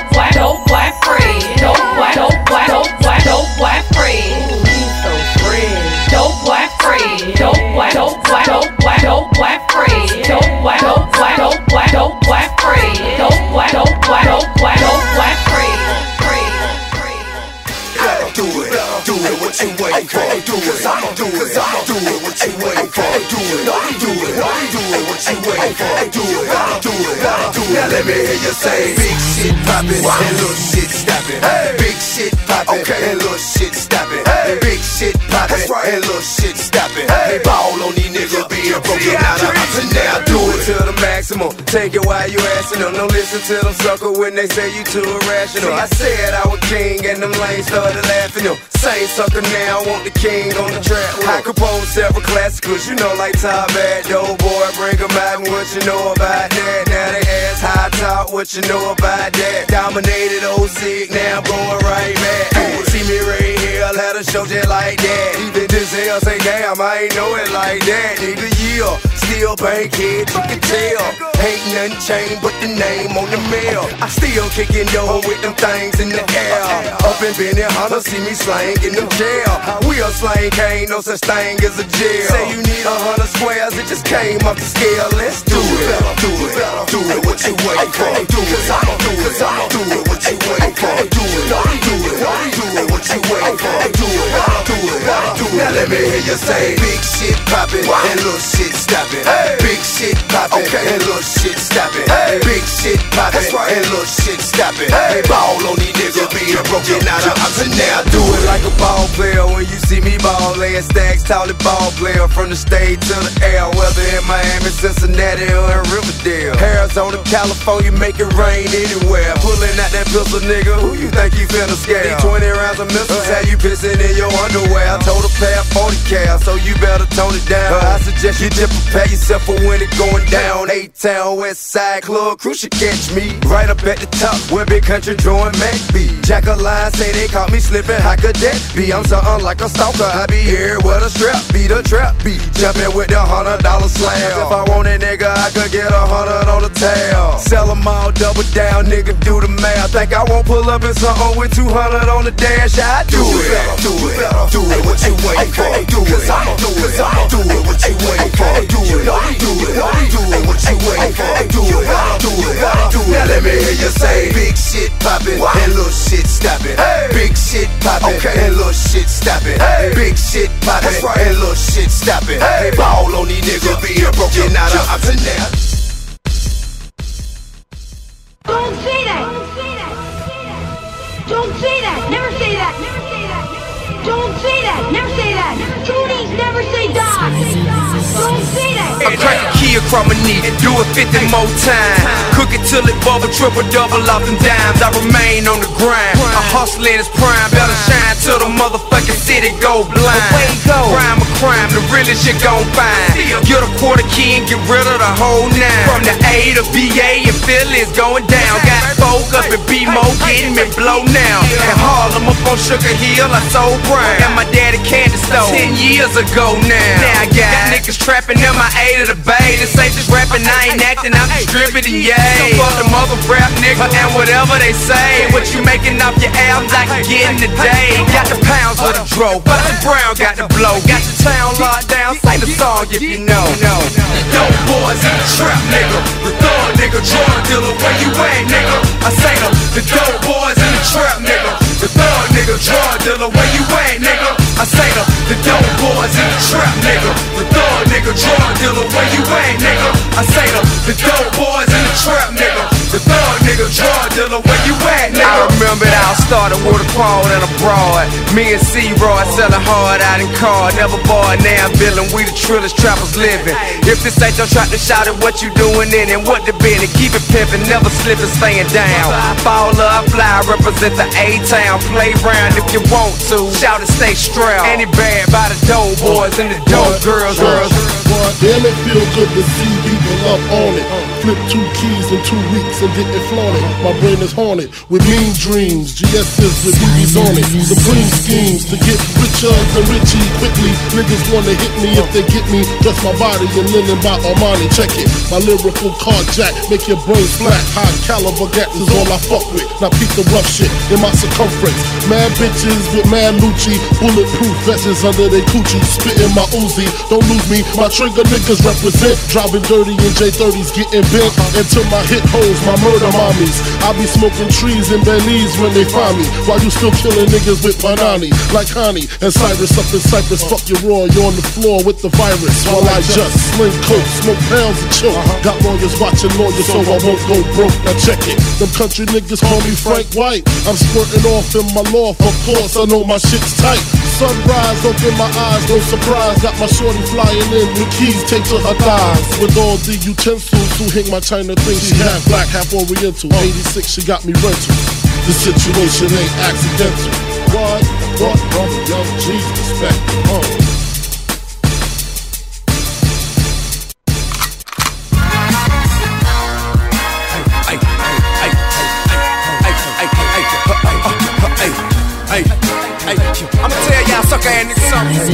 it, what you waiting for? Do it, cause I'ma do it, do it, what you waiting for? Do it, do it, do it, what you waiting for? Do it, do it, do it. Now let me hear you say, big shit poppin' and little shit stoppin'. Big shit poppin' and little shit stoppin'. Big shit poppin' and little shit stoppin'. They ball on these niggas being broken out of us and now do it to the maximum. Take it while you asking them. Don't listen to them sucker when they say you too irrational. I said I was king and them lanes started laughing them. Same sucker now, want the king on the track. I compose several classicals, you know, like Top Bad, Dope Boy, bring them out and what you know about that. Now they ask high top, what you know about that. Dominated old sick, now I'm going right back. See me right here, I'll have a show just like that. Even this hell say, damn, I ain't know it like that. Nigga, yeah, still bankhead, you can tell. Ain't nothing changed but the name on the mail. I still kicking dough with them things in the air. Up in Benny Hunter, see me slang in them jail. We a slang, ain't no such thing as a jail. Say you need 100 squares, it just came off the scale. Let's do it, do it, do it, what you waiting for? Do it, cause I'ma do it, do it, what you waiting for? Do it, do it, do it, what you waiting for? Do it, do it, do it. Now let me hear you say, big shit poppin' and little shit stoppin'. Big shit poppin' and little shit stoppin'. Big shit poppin' and little shit stoppin'. They ball on these niggas being broken out of us and now do it like a ball player when you see me ball laying stacks, tall ball player from the stage to the air, whether in Miami, Cincinnati, or in Riverdale, Arizona, California, make it rain anywhere. Pulling out that pistol, nigga, who you think you finna scare? These 20 rounds of missiles, how you pissing in your underwear? I told her pay 40 cal, so you better tone it down. I suggest you just prepare yourself for when it going down. A-Town, West Side Club, crew should catch me right up at the top where Big Country drawing Mac be. Jack a line, say they caught me slipping, how could that be? I'm something like a stalker, I be here where the strap be, the trap be. Jumping with the $100 slam. If I want it, nigga, I could get 100 on the tail. Sell them all, double down, nigga, do the math. Think I won't pull up in something with 200 on the dash? I do it, do it, do it, what you waiting for? Do it, cause I'ma do it, do it, what you waiting for? Do it, do it, do it, what you waiting for? Do it, do it, do it. Now let me hear you say, big shit poppin' and little shit stoppin'. Big shit poppin' and little shit stoppin'. Big shit poppin' and little shit stoppin'. They ball on these niggas being broken out of us and now. Don't say that! Don't say that! Never say that! Don't say that! Never say that! Toonies never say die! Don't say that! I crack a key across my knee, do it 50 more times. Cook it till it bubble, triple, double off them dimes. I remain on the grind. I hustle in its prime, better shine till the motherfucking city go blind. Crime or crime, the realest shit gon' find. Get a quarter key and get rid of the whole nine. From the A to VA and Philly's going down. Got folk up in B-Mo getting me blow now. In Harlem up on Sugar Hill, I sold brown. And my daddy candy store 10 years ago now. Now I got niggas trapping in my A to the Bay. This ain't just rapping, I ain't acting, I'm distributing, yay. So fuck the mother rap nigga and whatever they say. What you making off your albums like you getting today? Got the pounds of the dro, Buster Brown got the blow. Got the town locked down, sing the song if you know. The dope boys in the trap nigga, the thug nigga, drug dealer, where you at nigga? I say the dope boys in the trap nigga, the thug nigga, drug dealer, where you at nigga? I say the dope boys in the trap nigga, the thug nigga, drug dealer, where you at nigga? I say the dope boys in the trap nigga, the thug nigga, drug dealer, where you at nigga? I remember it all started with a quad and a broad. Me and C-Roy selling hard out in car, never bought, now I'm feeling we the trillest trappers living. If this ain't your trap to shout at what you doing in and what the business, keep it pimpin', never slippin', staying down. Fall up, fly, represent the A-Town, play round if you want to, shout and stay strapped. Any bad by the dope boys and the dope girls. Damn, it feel good to see people up on it. Flip 2 keys in 2 weeks and didn't flaunt it. My brain is haunted with mean dreams. GS's with BB's on it. Supreme schemes to get richer than Richie quickly. Niggas wanna hit me if they get me. Dress my body in linen by Armani. Check it. My lyrical carjack make your brain flat. High caliber gats is all I fuck with. Now peep the rough shit in my circumference. Mad bitches with mad Lucci. Bulletproof vests under they coochie. Spitting my Uzi. Don't lose me. My trigger niggas represent. Driving dirty in J30s, getting bent into my hit holes, my murder mommies. I be smoking trees in Belize when they find me, while you still killing niggas with Panani, like Connie and Cyrus up in Cyprus. Fuck your raw, you're on the floor with the virus, while I just sling coke, smoke pounds and choke. Got lawyers watching lawyers, so I won't go broke. Now check it, them country niggas call me Frank White. I'm squirting off in my loft, of course I know my shit's tight. Sunrise, open my eyes, no surprise. Got my shorty flying in with keys taped to her thighs, with all the utensils to hang my China thing. She half black, half oriental. 86, she got me rental. The situation ain't accidental. What, brother, young G's respect. I'ma tell y'all sucker ass niggas something.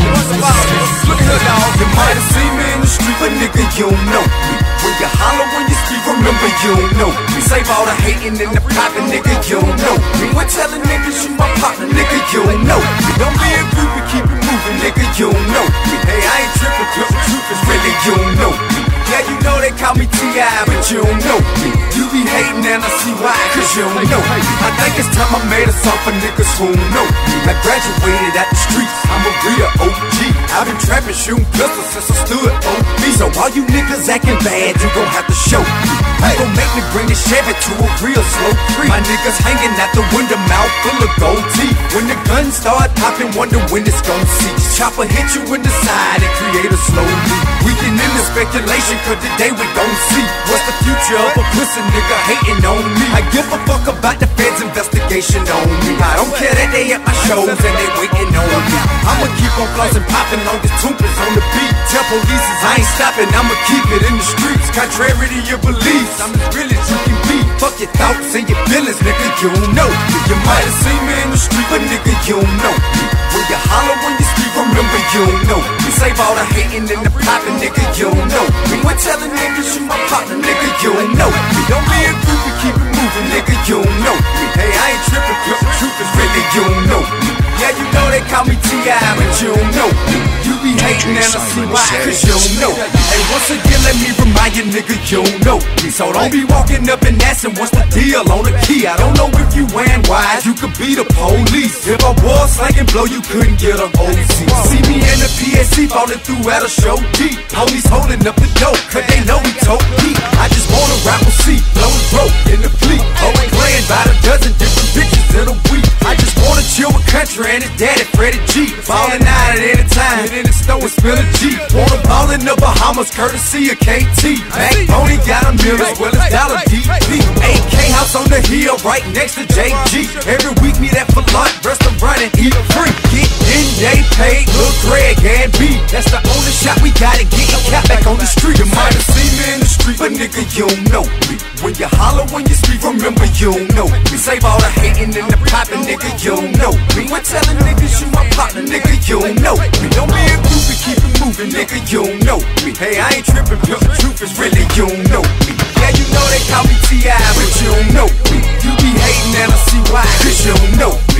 Look at her, dog. You might have seen me in the street, but nigga, you don't know me. When you holler when you speak, remember you don't know me. Save all the hating and the popping, nigga, you don't know me. When telling niggas you my partner, nigga, you don't know me. Don't be a groupie, keep it moving, nigga, you don't know me. Hey, I ain't tripping, cause the truth is really you don't know me. Yeah, you know they call me T.I., but you don't know me. You be hating and I see why, cause you don't know me. I think it's time I made a song for niggas who don't know me. I graduated at the streets, I'm a real OG. I've been trapping, shooting pistols since I stood OB. So all you niggas acting bad, you gon' have to show me. You gon' make me bring the Chevy to a real slow creep. My niggas hanging out the window, mouth full of gold teeth. When the guns start popping, wonder when it's gon' cease. Chopper hit you in the side and create a slow leak. We get into speculation, cause today we gon' see what's the future of a pussy nigga hating on me. I give a fuck about the feds' investigation on me. I don't care that they at my shows and they waiting on me. I'ma keep on flossing, popping long as Toompers on the beat. Tell police I ain't stopping, I'ma keep it in the streets. Contrary to your beliefs, I'm as real as you can be. Fuck your thoughts and your feelings, nigga, you don't know. You might have seen me in the street, but nigga, you don't know. When you holler when you speak, remember you don't know. We save all the hating and the popping, nigga, you don't know. We went telling niggas you my partner, nigga, you don't know. We don't be a groupie, keep it moving, nigga, you don't know. Hey, I ain't tripping, cause the truth is really you don't know. Yeah, you know they call me T.I., but you don't know. You be hating and I see why, cause you don't know. Hey, once again, let me remind you, nigga, you don't know me. So don't be walking up and asking what's the deal on the key. I don't know if you wearing wise, you could be the police. If I was slanging blow, you couldn't get a OC. See me in the PSC falling through at a show deep. Police holding up the dope, cause they know we tote deep. I just wanna rap with C, blowing broke in the fleet. Always playing by the dozen different bitches in a week. I just wanna chill with country and his daddy Freddie G. Falling out at any time, get in the store and spill a G. Wanna ball in the Bahamas, courtesy of KT. Backbone got a mill as well as Dollar DP. AK house on the hill right next to JG. Every week meet at Falant restaurant and eat free. Get in, they paid, Lil Greg and B. That's the only shot we gotta get your cat back on the street. You might have seen me in the street, but nigga, you don't know me. When you holler when you speak, remember you don't know me. Save all the hating and the popping, nigga, you don't know me. When telling niggas you my partner, nigga, you don't know me. Don't be a groupie, keep it moving, nigga, you don't know me. Hey, I ain't tripping, cause the truth is really you don't know me. Yeah, you know they call me T.I., but you don't know me. You be hating and I see why, cause you don't know me.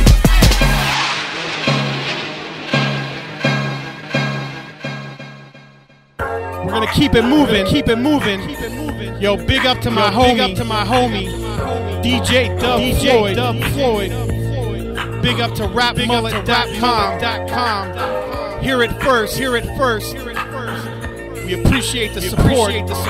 We're gonna keep it moving, keep it moving. Yo, big up to my homie, DJ Dub Floyd. Big up to rapmullet.com. Hear it first. We appreciate the support.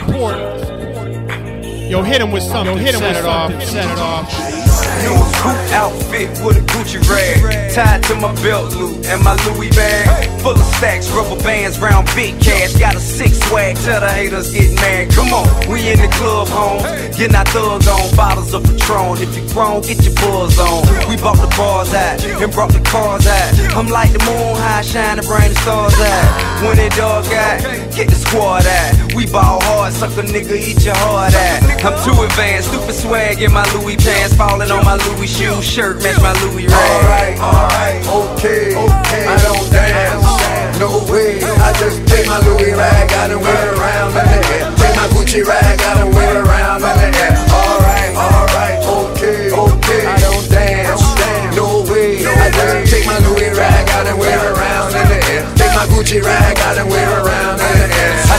Yo, hit him with something. Set it off. New coupe outfit with a Gucci rag, tied to my belt loop and my Louis bag, full of stacks, rubber bands, round big cash. Got a six swag, tell the haters get mad. Come on, we in the club, home, getting our thug on, bottles of Patron. If you grown, get your buzz on. We bought the bars out and brought the cars out. I'm like the moon high, shining, bring the stars out. When it dog out, get the squad out. We ball hard, suck a nigga, eat your heart out. I'm too advanced, stupid swag in my Louis pants, falling on my Louis shoe shirt, match my Louis rag. Alright, okay, I don't dance, no way. I just take my Louis rag out and wear it around in the air. Take my Gucci rag out and wear it around in the air. Alright, okay, I don't dance, no way. I just take my Louis rag out and wear it around in the air. Take my Gucci rag out and wear it around in the air. I say what?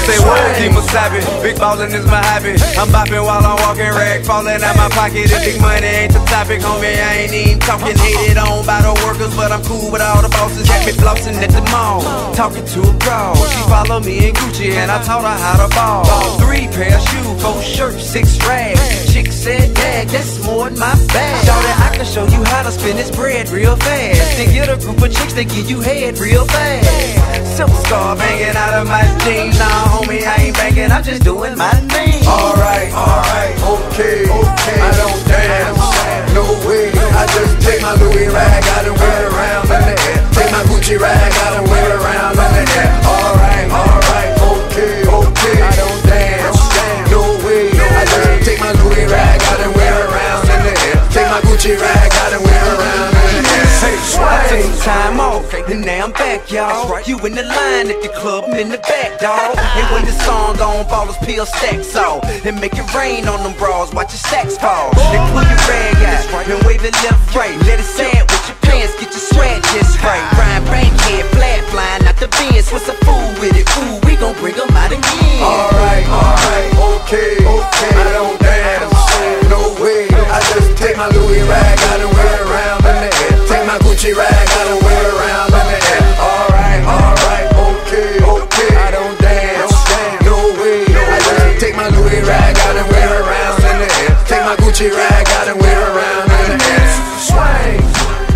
Keep savage, big ballin' is my hobby. I'm bopping while I'm walking, rag falling out my pocket. If big money ain't the topic, homie, I ain't even talking. Hated on by the workers, but I'm cool with all the bosses. Got me flossing at the mall, talking to a girl. She follow me in Gucci and I taught her how to ball. Bought 3 pair of shoes, 4 shirts, 6 rags. Chick said, Dad, that's more than my bag. Shawty, I can show you how to spend this bread real fast. Then get a group of chicks that give you head real fast. Silver scarf hanging out of my jeans. Nah, homie, I ain't banking, I'm just doing my thing. Alright, okay, I don't dance, no way. I just take my Louis rag out and wear it around in the air. Take my Gucci rag out and wear it around in the air. Alright, okay, I don't dance, no way. I just take my Louis rag out and wear it around in the air. Take my Gucci rag out and wear it around in the air. I took some time off, and now I'm back, y'all. You in the line at the club, I'm in the back, dawg. And when the song gon' fall, us peel stacks off. And make it rain on them bras, watch your stacks fall. Then pull your rag out, then wave it left, right. Let it sand with your pants, get your swag just right. Ryan Bankhead, flat flying out the bins. What's a fool with it? Ooh, we gon' bring them out again. Alright, okay, I don't dance, no way. I just take my Louis rag out and wear it around in the air. Take my Gucci rag out and wear it around in the air. Alright, okay, I don't dance, no way. I just take my Louis rag out and wear it around in the air. Take my Gucci rag out and wear it around in the air. Swing.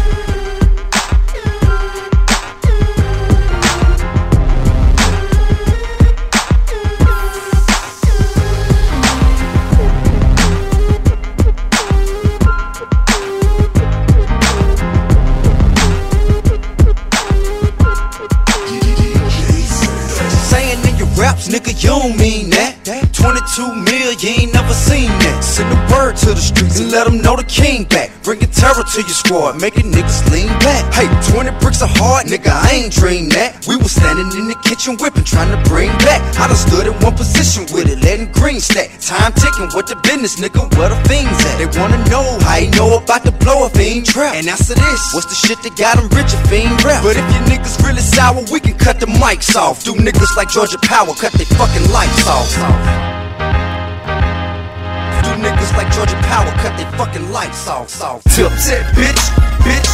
Nigga, you don't mean that. 22 mil, you ain't never seen that. Send a word to the streets and let them know the king back. Bringing terror to your squad, making niggas lean back. Hey, 20 bricks are hard, nigga, I ain't dreamed that. We was standing in the kitchen whipping, trying to bring back. I done stood in one position with it, letting green stack. Time ticking, what the business, nigga, where the fiends at? They wanna know how you know about the blow a fiend trap. And after this, what's the shit that got them rich, a fiend rap? But if your niggas really sour, we can cut the mics off. Do niggas like Georgia Power, cut they fucking lights off. Do niggas like Georgia Power, cut they fucking lights off. Tip, bitch.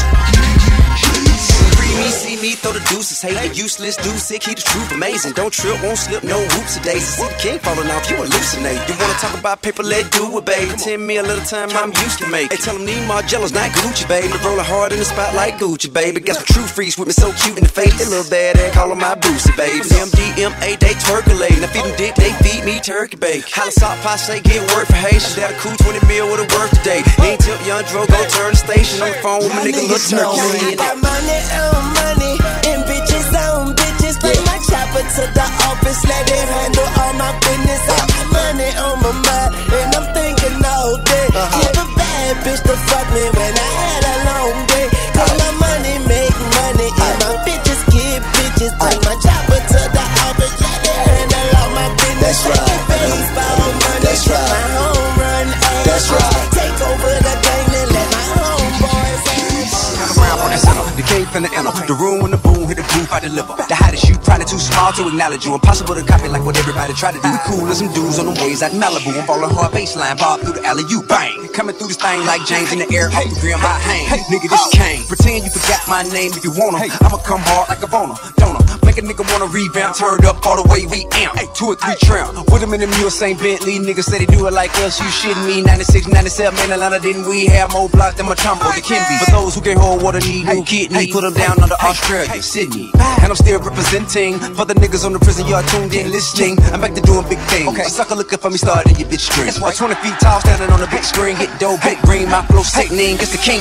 Me, see me, throw the deuces. Hate the useless, do sick, keep the truth amazing. Don't trip, won't slip, no whoops a daisy. See the king falling off, you hallucinate. You wanna talk about paper, let do it, babe. 10 mil at a time, I'm used to make. Hey, tell them need Margello's not Gucci, babe. They rollin' hard in the spot like Gucci, baby. Got some true freaks with me, so cute in the face. They little bad, they call them my boosie, baby. MDMA, they twerkulate. Now feed them dick, they feed me turkey bake. Holla salt, passe, get work for Haitian. That a cool 20 mil with a work today. Ain't tip young Dro, go turn the station on the phone with my nigga Lil Turkey. I got money and bitches on bitches. Bring my chopper to the office, let it handle all my business. I got money on my mind and I'm thinking all day. Give a bad bitch to fuck me when I had a long day. Cause my money make money and my bitches give bitches. Bring my chopper to the office, let it handle all my business. That's right. Baseball money, that's right. My home run, that's right. Take over the game and let my homeboys. The cave in the inner, the room when the boom hit the booth, I deliver. The hottest you, probably too small to acknowledge you. Impossible to copy like what everybody try to do. We cool as some dudes on the waves out in Malibu. I'm ballin' hard baseline, bob through the alley, you bang. Coming through this thing like James in the air, off the grim, I hang. Hey, nigga, this Kane. Pretend you forgot my name if you wanna. I'ma come hard like a boner, don't I? Make a nigga wanna rebound, turn up all the way we amp. 2 or 3 tramp. With him in the mule, St. Bentley. Niggas say they do it like us, you shitting me. 96, 97, in Atlanta, didn't we have more blocks than Matumbo, the Kimby? For those who can't hold water, need new kidney. Put them down under Australia, Sydney. And I'm still representing for the niggas on the prison yard tuned in listening. I'm back to doing big things. A sucker looking for me starting your bitch string. That's why 20 feet tall, standing on the big screen. Hit dope, big green, my flow sickening. It's the king.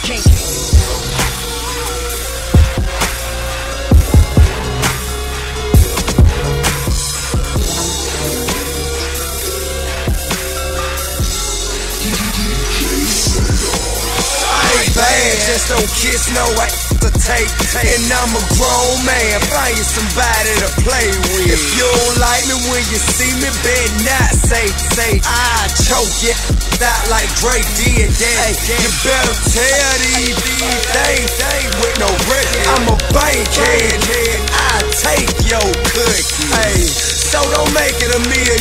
Just don't kiss no ass to take. And I'm a grown man, find you somebody to play with. If you don't like me when you see me, better not say I choke you out like Drake did that. You better tell these things with no record. I'm a bankhead, I take your cookie. Hey, so don't make it $1 million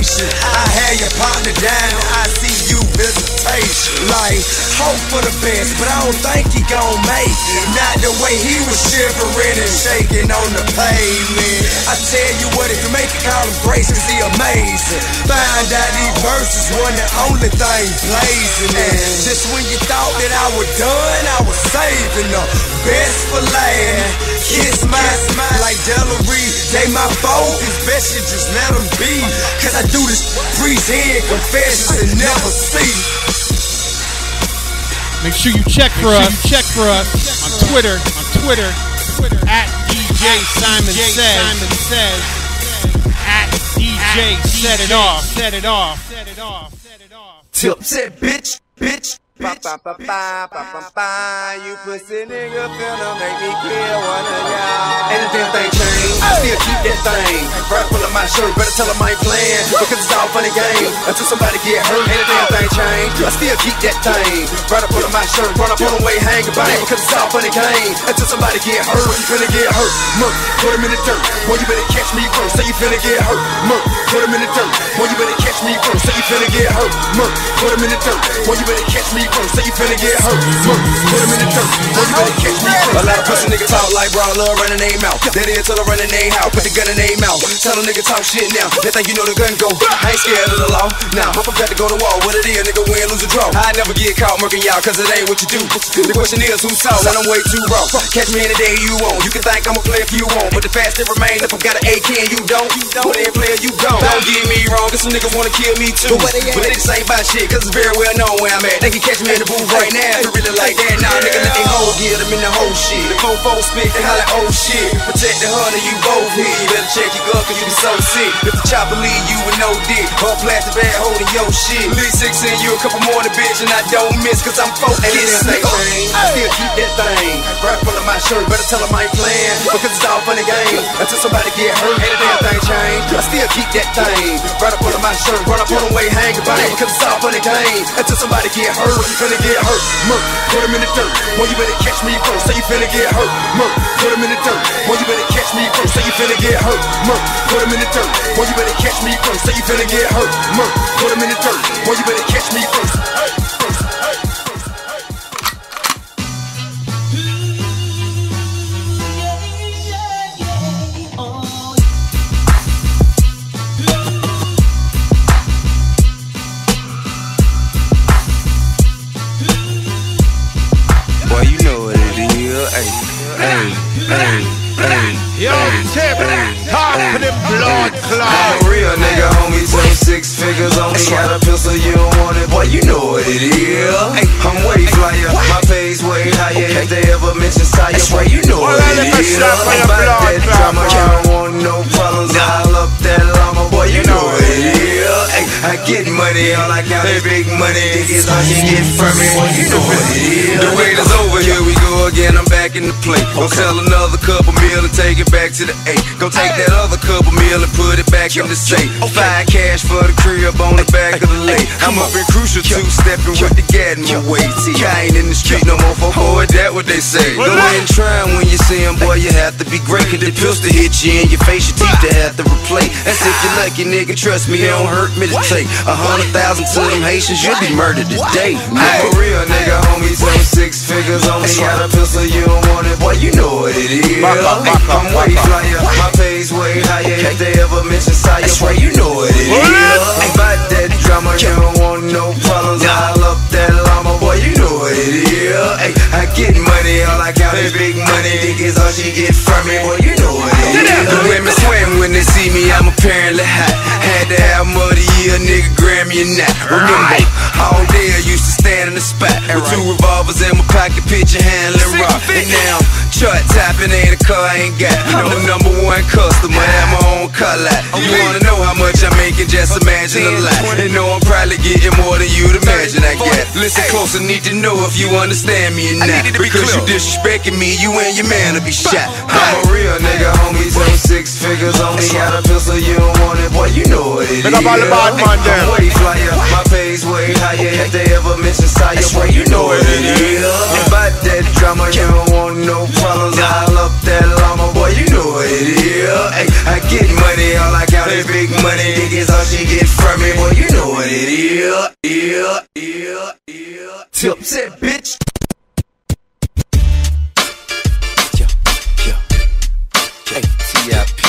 station. I had your partner down, I see you visitation. Like, hope for the best, but I don't think he gon' make it. Not the way he was shivering and shaking on the pavement. I tell you what, if you make it, call him Grace, cause he amazing. Find out these verses wasn't the only thing blazing. And just when you thought that I was done, I was saving the best for last. Kiss mine like Delary. They my focus, best you just let them be. Cause I do this pre-head confessions and never see. Make sure you check for us. On Twitter. At DJ Simon Says. At DJ Set It Off. Tipset, bitch. You pussy nigga finna make me kill one of y'all. Ain't a damn thing changed, I still keep that thing right full of my shirt, better tell them I ain't playing, because it's all fun and games until somebody get hurt. Ain't a damn thing changed, I still keep that thing right up under my shirt, run up on the way hanging by it, because it's all fun and games until somebody get hurt. You finna get hurt, murk, put him in the dirt. Boy, you better catch me first, say you finna get hurt, murk, put him in the dirt. Boy, you better catch me first, say you finna get hurt, murk, put him in the dirt. Boy, you better catch me first, say you finna get hurt, murk, put him in the dirt. Boy, you better catch me first. A lot of pussy niggas talk like bro, love running their mouth. That is till I run in their house, put the gun in their mouth. Tell them nigga talk shit now, they think you know the gun go. I ain't scared of the law, nah, my got to go to war. What it is, nigga, win, lose or draw. I never get caught murking y'all, cause it ain't what you do. The question is, who's soft? And I'm way too raw. Catch me any day you want, you can think I'm a player if you want, but the fact still remain, if I got an AK and you don't, put in player, you don't. Don't get me wrong, cause some niggas wanna kill me too, but they just ain't about shit, cause it's very well known where I'm at. They can catch me in the booth right now, if you really like that. Nah, nigga, let they hold, get them in the whole shit. The 4-4 spit, they holla, oh shit. Protect the hunter, you both hit. You better check your gun, cause you be so sick. If the chopper leave you with no dick, or plastic bag holding your shit. Leave 6 in you, a couple more in the bitch, and I don't miss, cause I'm focused. I still keep that thing right full of my shirt, better tell them I ain't playing, because it's all fun and games until somebody get hurt. Ain't a damn thing changed, I still keep that thing right up under my shirt, run up on the way hanging by it, because it's all fun and games until somebody get hurt. You finna get hurt, murk, put him in the dirt. Boy, you better catch me first, say you finna get hurt, murk, put him in the dirt. Boy, you better catch me first, say you finna get hurt, murk, put him in the dirt. Boy, you better catch me first, say you finna get hurt, murk, put him in the dirt. Boy, you better catch me first. Boy, you know what it is. Hey. Yo, Tip, top of the blood clot. I'm a real nigga, homie, 6 figures on me. Got a pistol, you don't want it, boy, you know what it is. I'm way flyer, my pay's way higher. If they ever mention Sire, boy, you know what it is. I'm about that drama, you don't want no problems. I'll up that llama, boy, you know what it is. I get money, all I count is big money. It's all you get from me, boy, you know what it is. The wait is over, here we go again, I'm back in the plate. Go sell another couple meal and take it back to the 8. Go take that other couple meal and put it back in the safe. 5 cash for the crib on the back of the lake. I'm up in Crucial 2-stepping with the gat in my way. See, I ain't in the street no more, for boy, that what they say. Go ahead and try 'em when you see 'em, boy, you have to be great. Cause the pistol hit you in your face, your teeth to have to replace. That's if you lucky, nigga, trust me, it don't hurt me to take 100,000 to them Haitians, you'll be murdered today. I'm a real nigga, homie, 6 figures on me. Got a pistol, you don't want it, boy, you know what it is. I'm way flyer, my pay's way higher. If they ever mention Sire, boy, you know what it is. About that drama, you don't want no problems. I'll up that llama, boy, you know what it is. I get money, all I count is big money. Dick is all she get from me, boy, you know what it is. The women swim when they see me, I'm apparently hot. Had to have muddy year, nigga, Grammy or not. Remember, all day I used to stand in the spot with 2 revolvers in my pocket, picture handling rock. And now, chart tapping ain't a car I ain't got. I'm the #1 customer, have my own car lot. You wanna know how much I'm making, just imagine a lot. And know I'm probably getting more than you'd imagine I get. Listen close, I need to know if you understand me or not. Because you disrespecting me, you and your man will be shot. I'm a real nigga, homie, 6 figures on me. Got a pistol, you don't want it, boy, you know what it is. I'm way flyer, my pay's way higher. If they ever mention Sire, boy, you know what it is. About that drama, you don't want no problems. I'll up that llama, boy, you know what what it is. Hey, I get money, all I count is big money. Niggas all she get from me, boy, you know what it is. Tip set, bitch. Hey, T.I.P.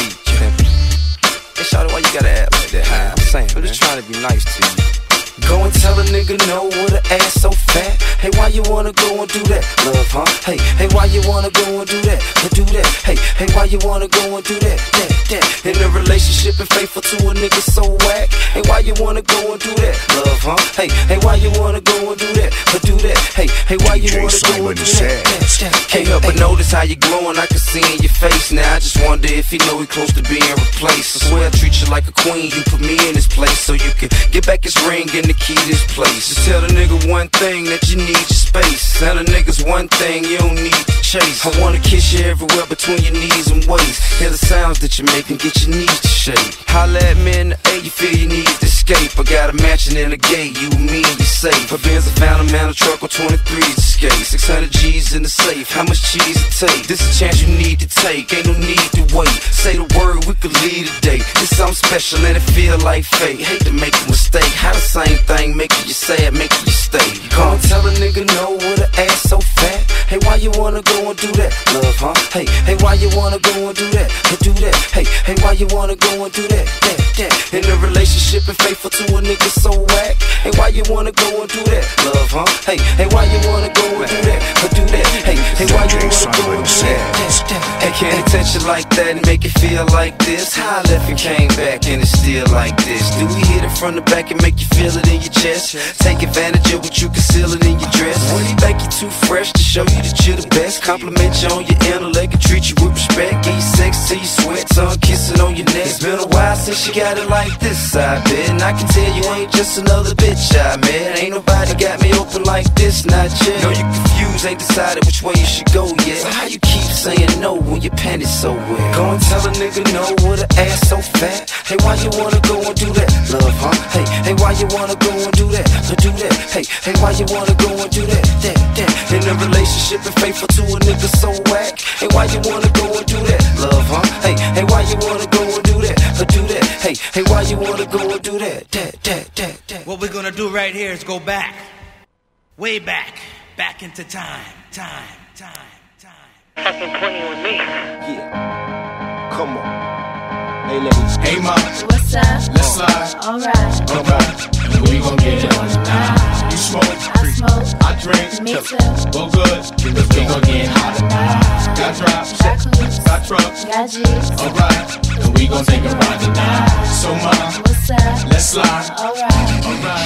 Hey, shawty, why you gotta act like that, man? I'm saying, I'm just trying to be nice to you. Go and tell a nigga no with an ass so fat. Hey, why you wanna go and do that, love, huh? Hey, why you wanna go and do that, do that? Hey, why you wanna go and do that, that? In a relationship and faithful to a nigga so whack. Hey, why you wanna go and do that, love, huh? Hey, why you wanna go and do that, do that? Hey, why you wanna go and do that? Can't help but notice how you glowing, I can see in your face now. I just wonder if you know we close to being replaced. I swear I treat you like a queen, you put me in this place so you can get back his ring and the key to this place. Just tell the nigga one thing, that you need your space. Tell the niggas one thing, you don't need to chase. I wanna kiss you everywhere between your knees and waist. Hear the sounds that you make and get your knees to shake. Holla at me in the A, you feel you need to escape. I got a mansion in the gate, you, me, and you safe. For Benz, I found a man a truck with 23s to skate. 600 G's in the safe, how much cheese it take? This a chance you need to take, ain't no need to wait. Say the word, we could leave today. It's something special and it feel like fate. Hate to make a mistake, how the same thing making you sad, making you stay. Go and tell a nigga no with an ass so fat. Hey, why you wanna go and do that, love, huh? Hey, why you wanna go and do that, do that? Hey, why you wanna go and do that, that? In a relationship and faithful to a nigga so whack. Hey, why you wanna go and do that, love, huh? Hey, why you wanna go and do that, do that? Hey, why you wanna go and do that? Hey, can't it touch you like that and make it feel like this? How I left and came back and it's still like this. Do we hit it from the back and make you feel it in your chest? Take advantage of what you conceal it in your dress. When you think you too fresh to show you that you're the best. Compliment you on your intellect and treat you with respect. Give you sex till you sweat, tongue kissing on your neck. It's been a while since you got it like this, I bet. And I can tell you ain't just another bitch I met. Ain't nobody got me open like this, not yet. No, you confused, ain't decided which way you should go yet. So how you keep saying no when your panties so wet? Go and tell a nigga no with an ass so fat. Hey, why you wanna go and do that, love, huh? Hey, why you wanna go and do that, do that? Hey, why you wanna go and do that, that? In a relationship and faithful to a nigga so whack. Hey, why you wanna go and do that, love, huh? Hey, why you wanna go and do that, do that? Hey, why you wanna go and do that, that? What we're gonna do right here is go back, way back into time. Fucking playing with me. Yeah, come on. Hey ladies. Hey ma. What's up? Let's slide. Alright. And we gon' get it on tonight. You smoke. I smoke. I drink. Me too. Go good. Cause we gon' get hot tonight. Got drops. Got coops. Got trucks. Got G's. Alright. And we gon' take a ride tonight. So ma. What's up? Let's slide. Alright.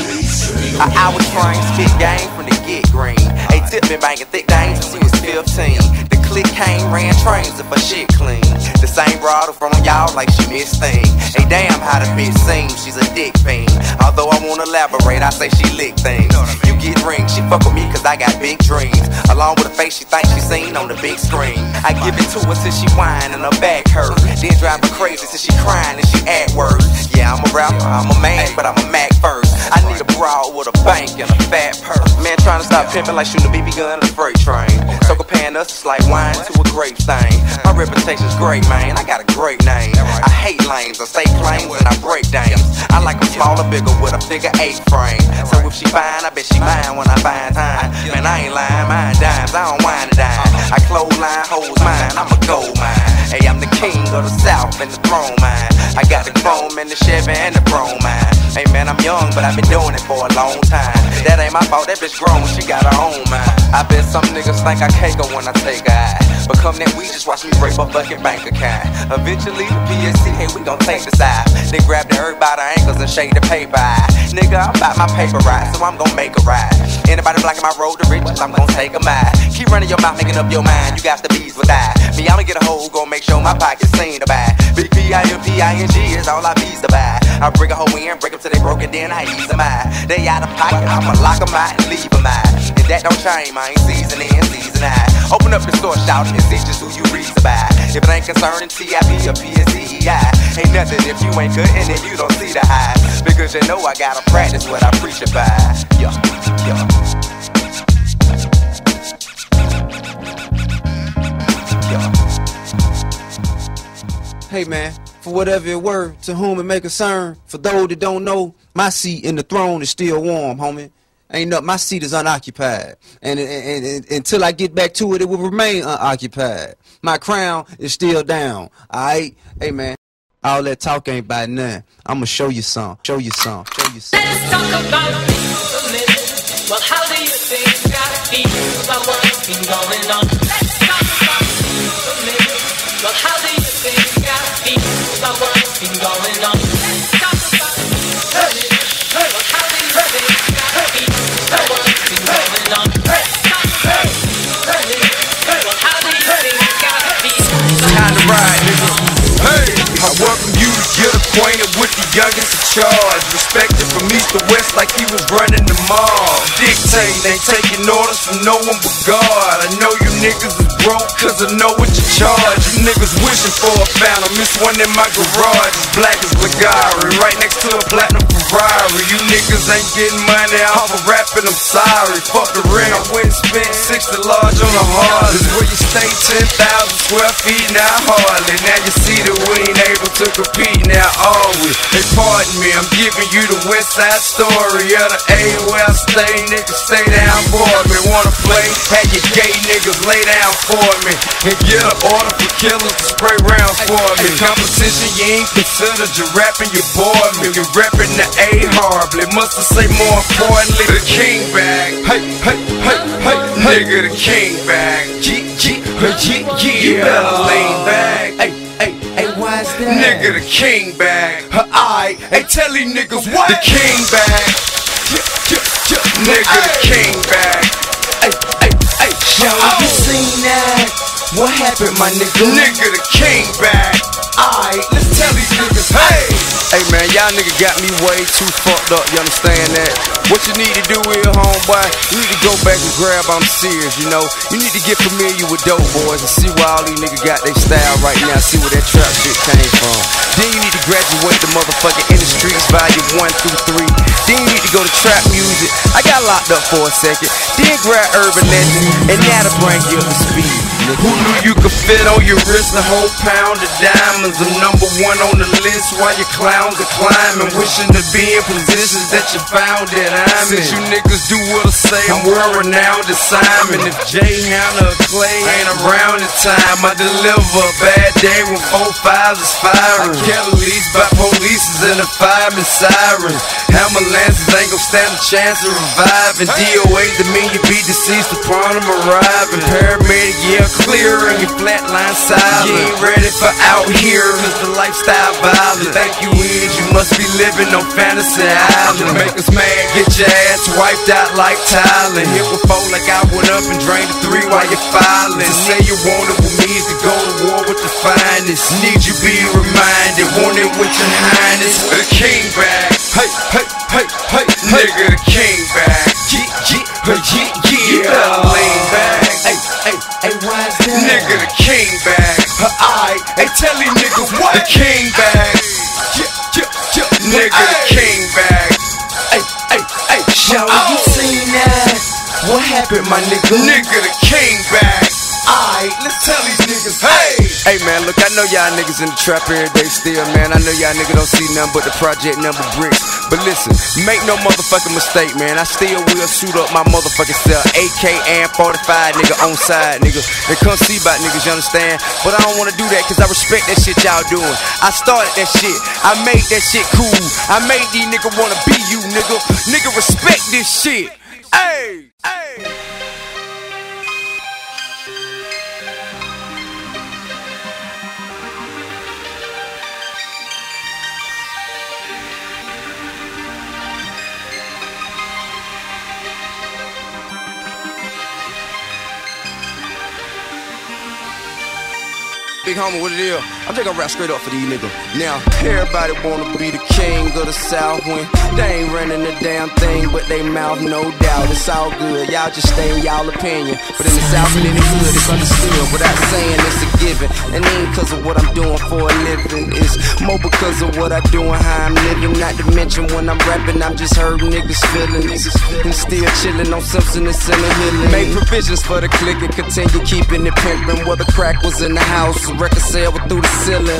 I was trying to spit game from the get green. They tipped me banging thick things since he was 15. The click came, ran trains if her shit clean. The same broad in front of y'all like she missed thing. Hey damn how the bitch seems, she's a dick fiend. Although I won't elaborate, I say she lick things. You get rings, she fuck with me cause I got big dreams. Along with a face she thinks she seen on the big screen. I give it to her till she whine and her back hurt. Then drive her crazy till she crying and she add words. Yeah, I'm a rapper, I'm a man, but I'm a Mac first. I need a broad with a bank and a fat purse. Man trying to stop pimping like shooting a BB gun in a freight train. So comparing us is like wine to a grape thing. My reputation's great, man, I got a great name. I hate lames, I stay claims and I break dames. I like them smaller, bigger with a figure 8 frame. So if she fine, I bet she mine when I find time. Man, I ain't lying, mine dimes, I don't whine a dime. I clothesline hoes mine, I'm a gold mine. Hey, I'm the king of the South and the throne mine. I got the chrome and the Chevy and the chrome mine. Hey man, I'm young, but I've been doing it for a long time. That ain't my fault, that bitch grown, she got her own mind. I bet some niggas think I can't go when I take a eye. But come that we just watch me break a fucking bank account. Eventually the PSC, hey, we gon' take the side. Then grab the herb by the ankles and shake the paper eye. Nigga, I'm about my paper right, so I'm gon' make a ride. Anybody blocking my road to riches, I'm gon' take a mile. Keep running your mouth, making up your mind, you got the bees with I. Me, I'ma get a hoe who gon' make sure my pocket's seen to buy. Big P-I-M-P-I-N-G is all I bees to buy. I bring a hoe in, break them till they broke and then I ease them out. They out of pocket, I'ma lock them out and leave them out. And that don't change, man, season in, season out. Open up the store, shout and see just who you reason by. If it ain't concerning T.I.P. or P.S.E.I. Ain't nothing if you ain't good and then you don't see the high. Because you know I gotta practice what I preach about. Yeah, yeah. Yeah. Hey man, for whatever it were, to whom it may concern. For those that don't know, my seat in the throne is still warm, homie. Ain't no, my seat is unoccupied, and until I get back to it, it will remain unoccupied. My crown is still down. Alright, hey man, all that talk ain't about nothing. I'ma show you some. Show you some. Show you some. Let's talk about people living. Well, how do you think I feel about what's been going on? Let's talk about people living. Well, how do you think I feel about what's been going on? Let's talk about people living. Well, how do you think I feel about what's been going on? Let's talk about people living. Well, how do you think I feel? Time to ride, nigga. Hey, I welcome you to get acquainted with the youngest in charge. Respected from east to west like he was running the mall. Dictating, ain't taking orders from no one but God. I know you niggas is broke cause I know what you charge. You niggas wishing for a phantom, it's one in my garage. It's black as Ligari, right next to a platinum Ferrari. You niggas ain't getting money off of rapping, I'm sorry. Fuck the ring, I went and spent 60 large on a Harley. This where you stay 10,000 square feet, now hardly. Now you see that we ain't able to compete, now are we? Hey, pardon me, I'm giving you the West Side story of the A where I stay. Niggas stay down for me. Wanna play? Have your gay niggas lay down for me and get an order for killers to spray rounds for me. Competition, you ain't considered. You rapping, you bored me. You repping the A horribly. Must have say more importantly, the king bag. Hey, hey, hey, hey, nigga, the king bag. You better lean back. Hey, why is that? Nigga, the king bag. Aight, hey, tell these niggas what? The king bag. Nigga, the king bag. Hey, Yo, you seen that? What happened, my nigga? Nigga, the king bag. Aight, let's tell these niggas, hey. Hey man, y'all niggas got me way too fucked up, you understand that? What you need to do here, homeboy, you need to go back and grab I'm serious, you know? You need to get familiar with dope boys and see why all these niggas got their style right now, see where that trap shit came from. Then you need to graduate the motherfucking industries, volume 1 through 3. Then you need to go to trap music. I got locked up for a second. Then grab urban legend, and that'll bring you up to speed. Who knew you could fit on your wrist a whole pound of diamonds? I'm number one on the list while your clowns are climbing, wishing to be in positions that you found that I'm in. Since you niggas do what I say, I'm world renowned as Simon. If Jay, Hannah, or Clay ain't around in time, I deliver a bad day when 4 5s is firing. I get released by polices and the firemen sirens. Ambulances ain't gon' stand a chance of reviving. DOA to mean you be deceased upon them arriving. Paramedic, yeah, clear and you flatline silent. You ain't ready for out here, cause the lifestyle violent. Think you is, you must be living on fantasy island. Make us mad, get your ass wiped out like Thailand. Hit with 4 like I went up and drained the 3 while you're filing. To say you want it with me is to go to war with the finest. Need you be reminded, want it with your highness. The king bag, hey, hey, hey, hey, nigga, the king bag. Yeah, lean back. Hey, why is that? Nigga, the king bag. Aight, hey, tell these niggas what? The king bag. Nigga, the king bag. Hey, Yo, you seen that? What happened, my nigga? Nigga, the king bag. Aight, let's tell these niggas, hey. Hey man, look, I know y'all niggas in the trap every day still, man. I know y'all niggas don't see nothing but the project number bricks. But listen, make no motherfucking mistake, man. I still will shoot up my motherfucking cell. AK and 45, nigga, on side, nigga. They come see about niggas, you understand? But I don't wanna do that cause I respect that shit y'all doing. I started that shit. I made that shit cool. I made these niggas wanna be you, nigga. Nigga, respect this shit. Hey, hey. Big homie, what it is? I'm just gonna rap straight up for these niggas. Now, everybody wanna be the king of the South when they ain't running the damn thing, but they mouth, no doubt. It's all good, y'all just stay in y'all opinion. But in the South, it ain't good, it's understood. Without saying it's a given. And it ain't cause of what I'm doing for a living. It's more because of what I do and how I'm living. Not to mention when I'm rapping, I'm just hurting niggas' feelings. And still chilling on Simpson and Center Hilling. Made provisions for the clique and continue keeping it pimping. Whether crack was in the house, record sale through the ceiling.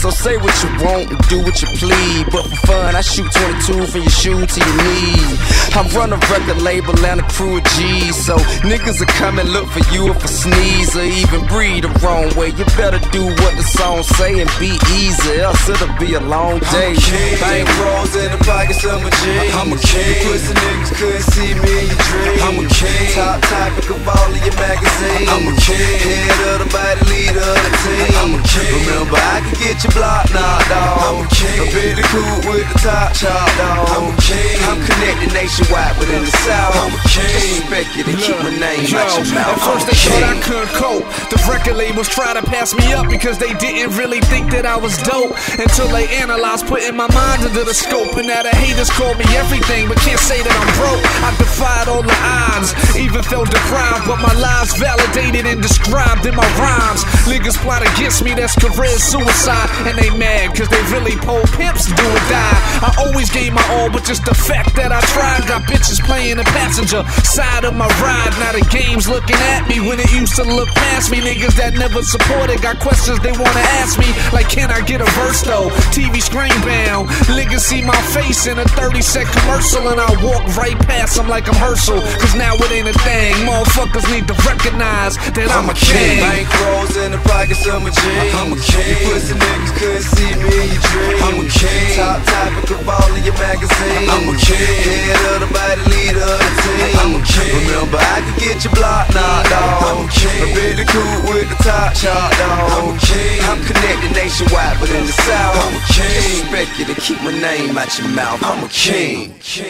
So say what you want and do what you please. But for fun, I shoot 22 from your shoe to your knee. I run a record label and a crew of G's. So niggas will come and look for you if I sneeze or even breathe the wrong way. You better do what the song say and be easy, else it'll be a long day. Bank rolls in the pockets of my jeans. I'm a king. Pussy niggas couldn't see me in your dreams. I'm a king. Top topic of all of your magazines. I'm a king. Head of the body, leader of the team. I'm a king. Remember, I can get your block knocked off. I'm a king. I'm Billy Cool with the top chopped off. I'm a king. I'm connected nationwide, but in the South, I'm a king. Respect you to keep my name out your mouth. At first they thought I couldn't cope. The record labels tried to pass me up because they didn't really think that I was dope. Until they analyzed, putting my mind under the scope. And now the haters call me everything, but can't say that I'm broke. I defied all the odds, even felt deprived, but my lives validated and described in my rhymes. Niggas plot against me, that's career suicide. And they mad cause they really pole pimps do or die. I always gave my all, but just the fact that I tried got bitches playing the passenger side of my ride. Now the game's looking at me when it used to look past me. Niggas that never supported got questions they wanna ask me, like can I get a verse though? TV screen bound, niggas see my face in a 30-second commercial and I walk right past them like I'm Herschel. Cause now it ain't a thing, motherfuckers need to recognize that I'm a king. Bank rolls in the pockets of my jeans. I'm a king. You pussy niggas couldn't see me in your dreams. I'm a king. Top topic of all of your magazines. I'm a king. Head of the body, leader of the team. I'm a king. Remember, I can get your block knocked off. I'm a king. I'm Billy Cool with the top chopped off. I'm a king. I'm connected nationwide, but in the South, I'm a king. Respect you to keep my name out your mouth. I'm a king.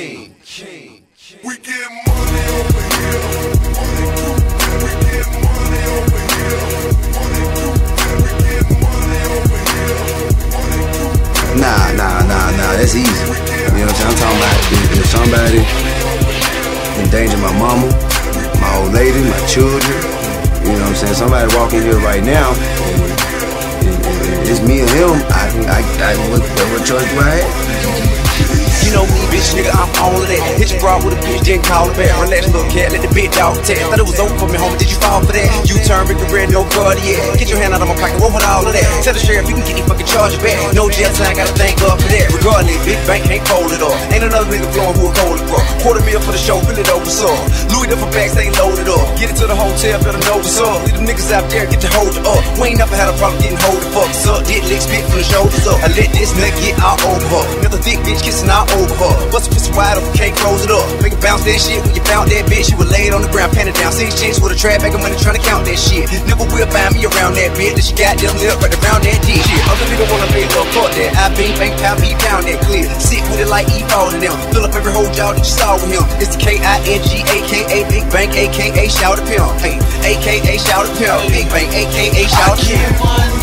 We get money over here. We get money over here. We get money over here. Nah, that's easy. You know what I'm saying? I'm talking about if somebody endanger my mama, my old lady, my children, you know what I'm saying? Somebody walking here right now, it's me and him, what choice do I have? You know me, bitch, nigga, I'm all of that. Hit your bra with a bitch, then call it back. Relax, little cat, let the bitch out test. Thought it was over for me, homie, did you fall for that? You turn big red, no Cartier. Get your hand out of my pocket, what with all of that? Tell the sheriff you can get these fucking charges back. No jail time, gotta thank God for that. Regardless, big bank can't fold it off. Ain't another nigga flowing who a cold it for. $250,000 for the show, fill it over so. Louis different bags, they loaded up. Get it to the hotel, better know what's up. Leave them niggas out there, get your hold it up. We ain't never had a problem getting hold it fucked up. Did licks spit from the shoulders up. I let this nigga get all over her. Another thick bitch kissing all over her. Bust a pussy wide open, can't close it up. Make it bounce that shit when you found that bitch. You were laid on the ground, panted down. 6 chicks with a trap bag of money trying to count that shit. Never will find me around that bitch. That she got them lip right around that dick. Shit, other nigga wanna pay love, fuck that. I bang, bang, pound, he pound that clear. Sick with it like E falling them. Fill up every whole jaw that you saw with him. It's the K-I-N-G, a.k.a. Big Bang, a.k.a. Shout at Pimp. Hey, a.k.a. Shout at Pimp. Big Bang, a.k.a. Shout at Pimp.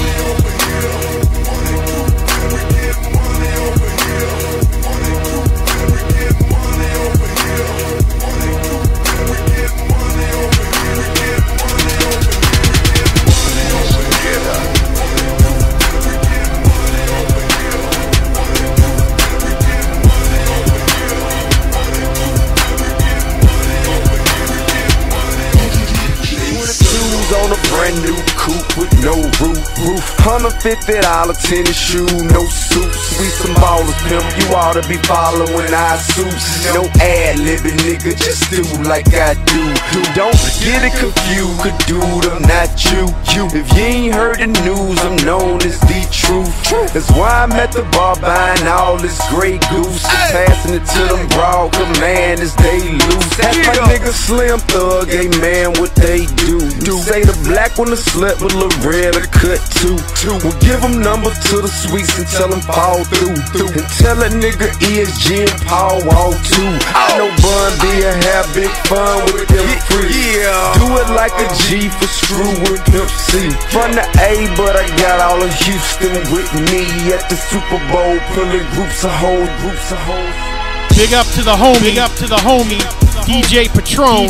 On a brand new coupe with no roof. $150 tennis shoe, no suits. We some ballers, pimp. You ought to be following our suits. No ad-libbing, nigga, just do like I do. Don't get it confused, could dude, I'm not you. If you ain't heard the news, I'm known as the truth. That's why I'm at the bar buying all this Grey Goose and passing it to them broad commanders, they loose. That's my nigga Slim Thug, hey man, what they do. Say the black one to slip with a red or cut too. We'll give them numbers to the sweets and tell them fall through. And tell that nigga ESG and Paul walk too. I know Bun B and have big fun with them free. Do it like a G for Screw with Pimp C. From the A, but I got all of Houston with me at the Super Bowl, pulling groups of hoes. Big up to the homie, DJ Patron.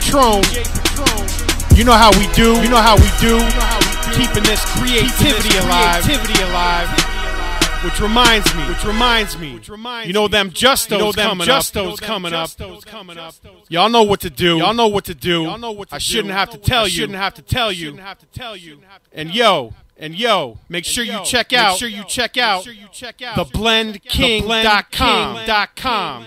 You know how we do. Keeping this creativity alive. Which reminds me. You know them Justos coming up. Y'all know what to do. I shouldn't have to tell you. And yo, make sure you check out theblendking.com.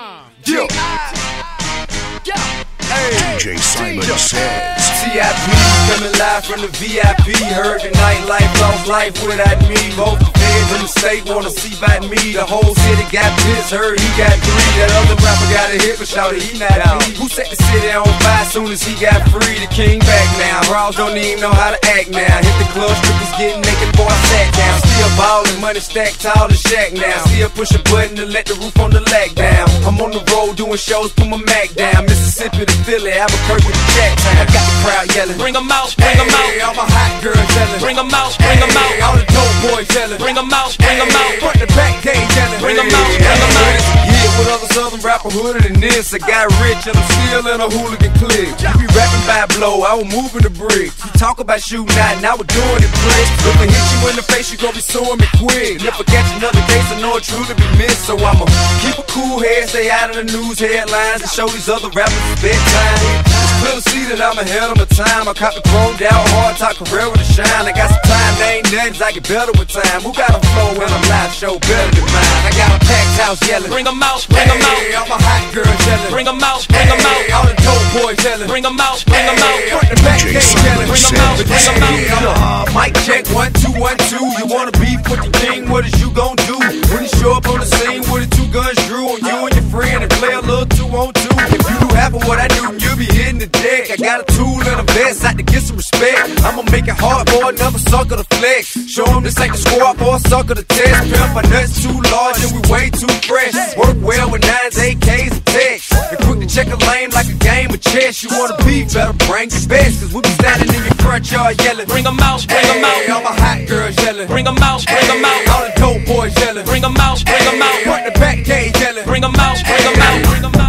DJ Simon says TIP coming live from the VIP. Heard the nightlife, lost life without me. Both the feds in the state wanna see about me. The whole city got pissed, heard he got 3. That other rapper got a hit, but shouted he not me. Who set the city on fire soon as he got free? The king back now. Brawls don't even know how to act now. Hit the club, strippers getting naked, boy, I sat down. Still ballin', money stacked tall the shack now. Still push a button to let the roof on the lag down. I'm on the road doing shows, put my Mac down. Mississippi to Philly, Albuquerque to Jacktown. I got the crowd yelling, bring 'em out, bring 'em out. All my hot girls yelling, bring 'em out, bring 'em out. All the dope boys yelling, bring 'em out, bring 'em out. Front to back, they yelling, bring 'em out, bring 'em out. Yeah, with other southern rapper hooded than this. I got rich and I'm still in a hooligan clique. You be rapping by blow, I was moving the brick. You talk about shooting out, and I was doing it quick. If I hit you in the face, you gon' be suing me quick. And if I catch another case, I know it truly be missed. So I'ma keep a cool head, stay out of the news headlines, and show these other rappers it's bedtime. It's clear to see that I'm ahead of my time. I caught the chromed out hard top career with a shine. I got some time, they ain't nothing, I get better with time. Who got a flow when I'm live show better than mine? I got a packed house yelling, bring 'em out, bring 'em out. All my hot girls yelling, bring 'em out, bring 'em out. All the dope boys yelling, bring 'em out, bring 'em out. Front to back, they yelling, bring 'em out, bring 'em out. Mic check 1 2 1 2. You wanna beef with the king? What is you gon' do when you show up on the scene with the 2 guns drew on you and your friend and play a little 2 on 2? If you do half of what I do, you'll be hitting the deck. I got a tool and a vest out to get some respect. I'ma make it hard for another sucker to flex. Show him this ain't the squad for a sucker to test. Pimp my nuts too large and we way too fresh. Work well with 9s, AKs, and techs. And quick to check a lane like a game of chess. You wanna beef, better bring your best. Cause we be standing in your front yard yelling, bring 'em out, bring 'em out. All my hot girls yelling, bring 'em out, bring 'em out. All the dope boys yelling, bring 'em out, bring 'em out. Front the back gate yelling, bring 'em out, bring 'em out, bring 'em out.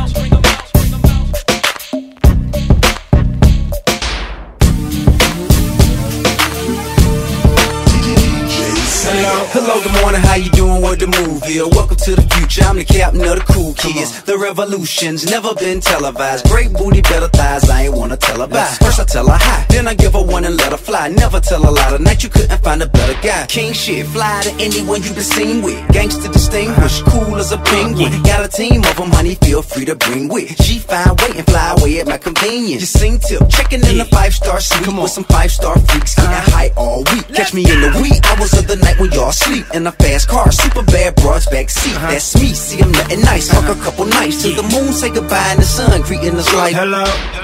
Hello, good morning, how you doing? What the move here? Welcome to the future, I'm the captain of the cool kids. The revolution's never been televised. Great booty, better thighs, I ain't wanna tell her bye. First I tell her hi, then I give her one and let her fly. Never tell a lie, tonight you couldn't find a better guy. King shit, fly to anyone you been seen with. Gangster distinguished, cool as a penguin. Got a team of them, honey, feel free to bring with. She fine, wait and fly away at my convenience. You sing tip, checking in the 5-star suite with some 5-star freaks. Getting high all week, catch me in the wee hours of the night when y'all sleep. In a fast car, super bad broads back seat. That's me, see I'm nothing nice. Fuck a couple nights till the moon say goodbye and the sun greeting us like hello.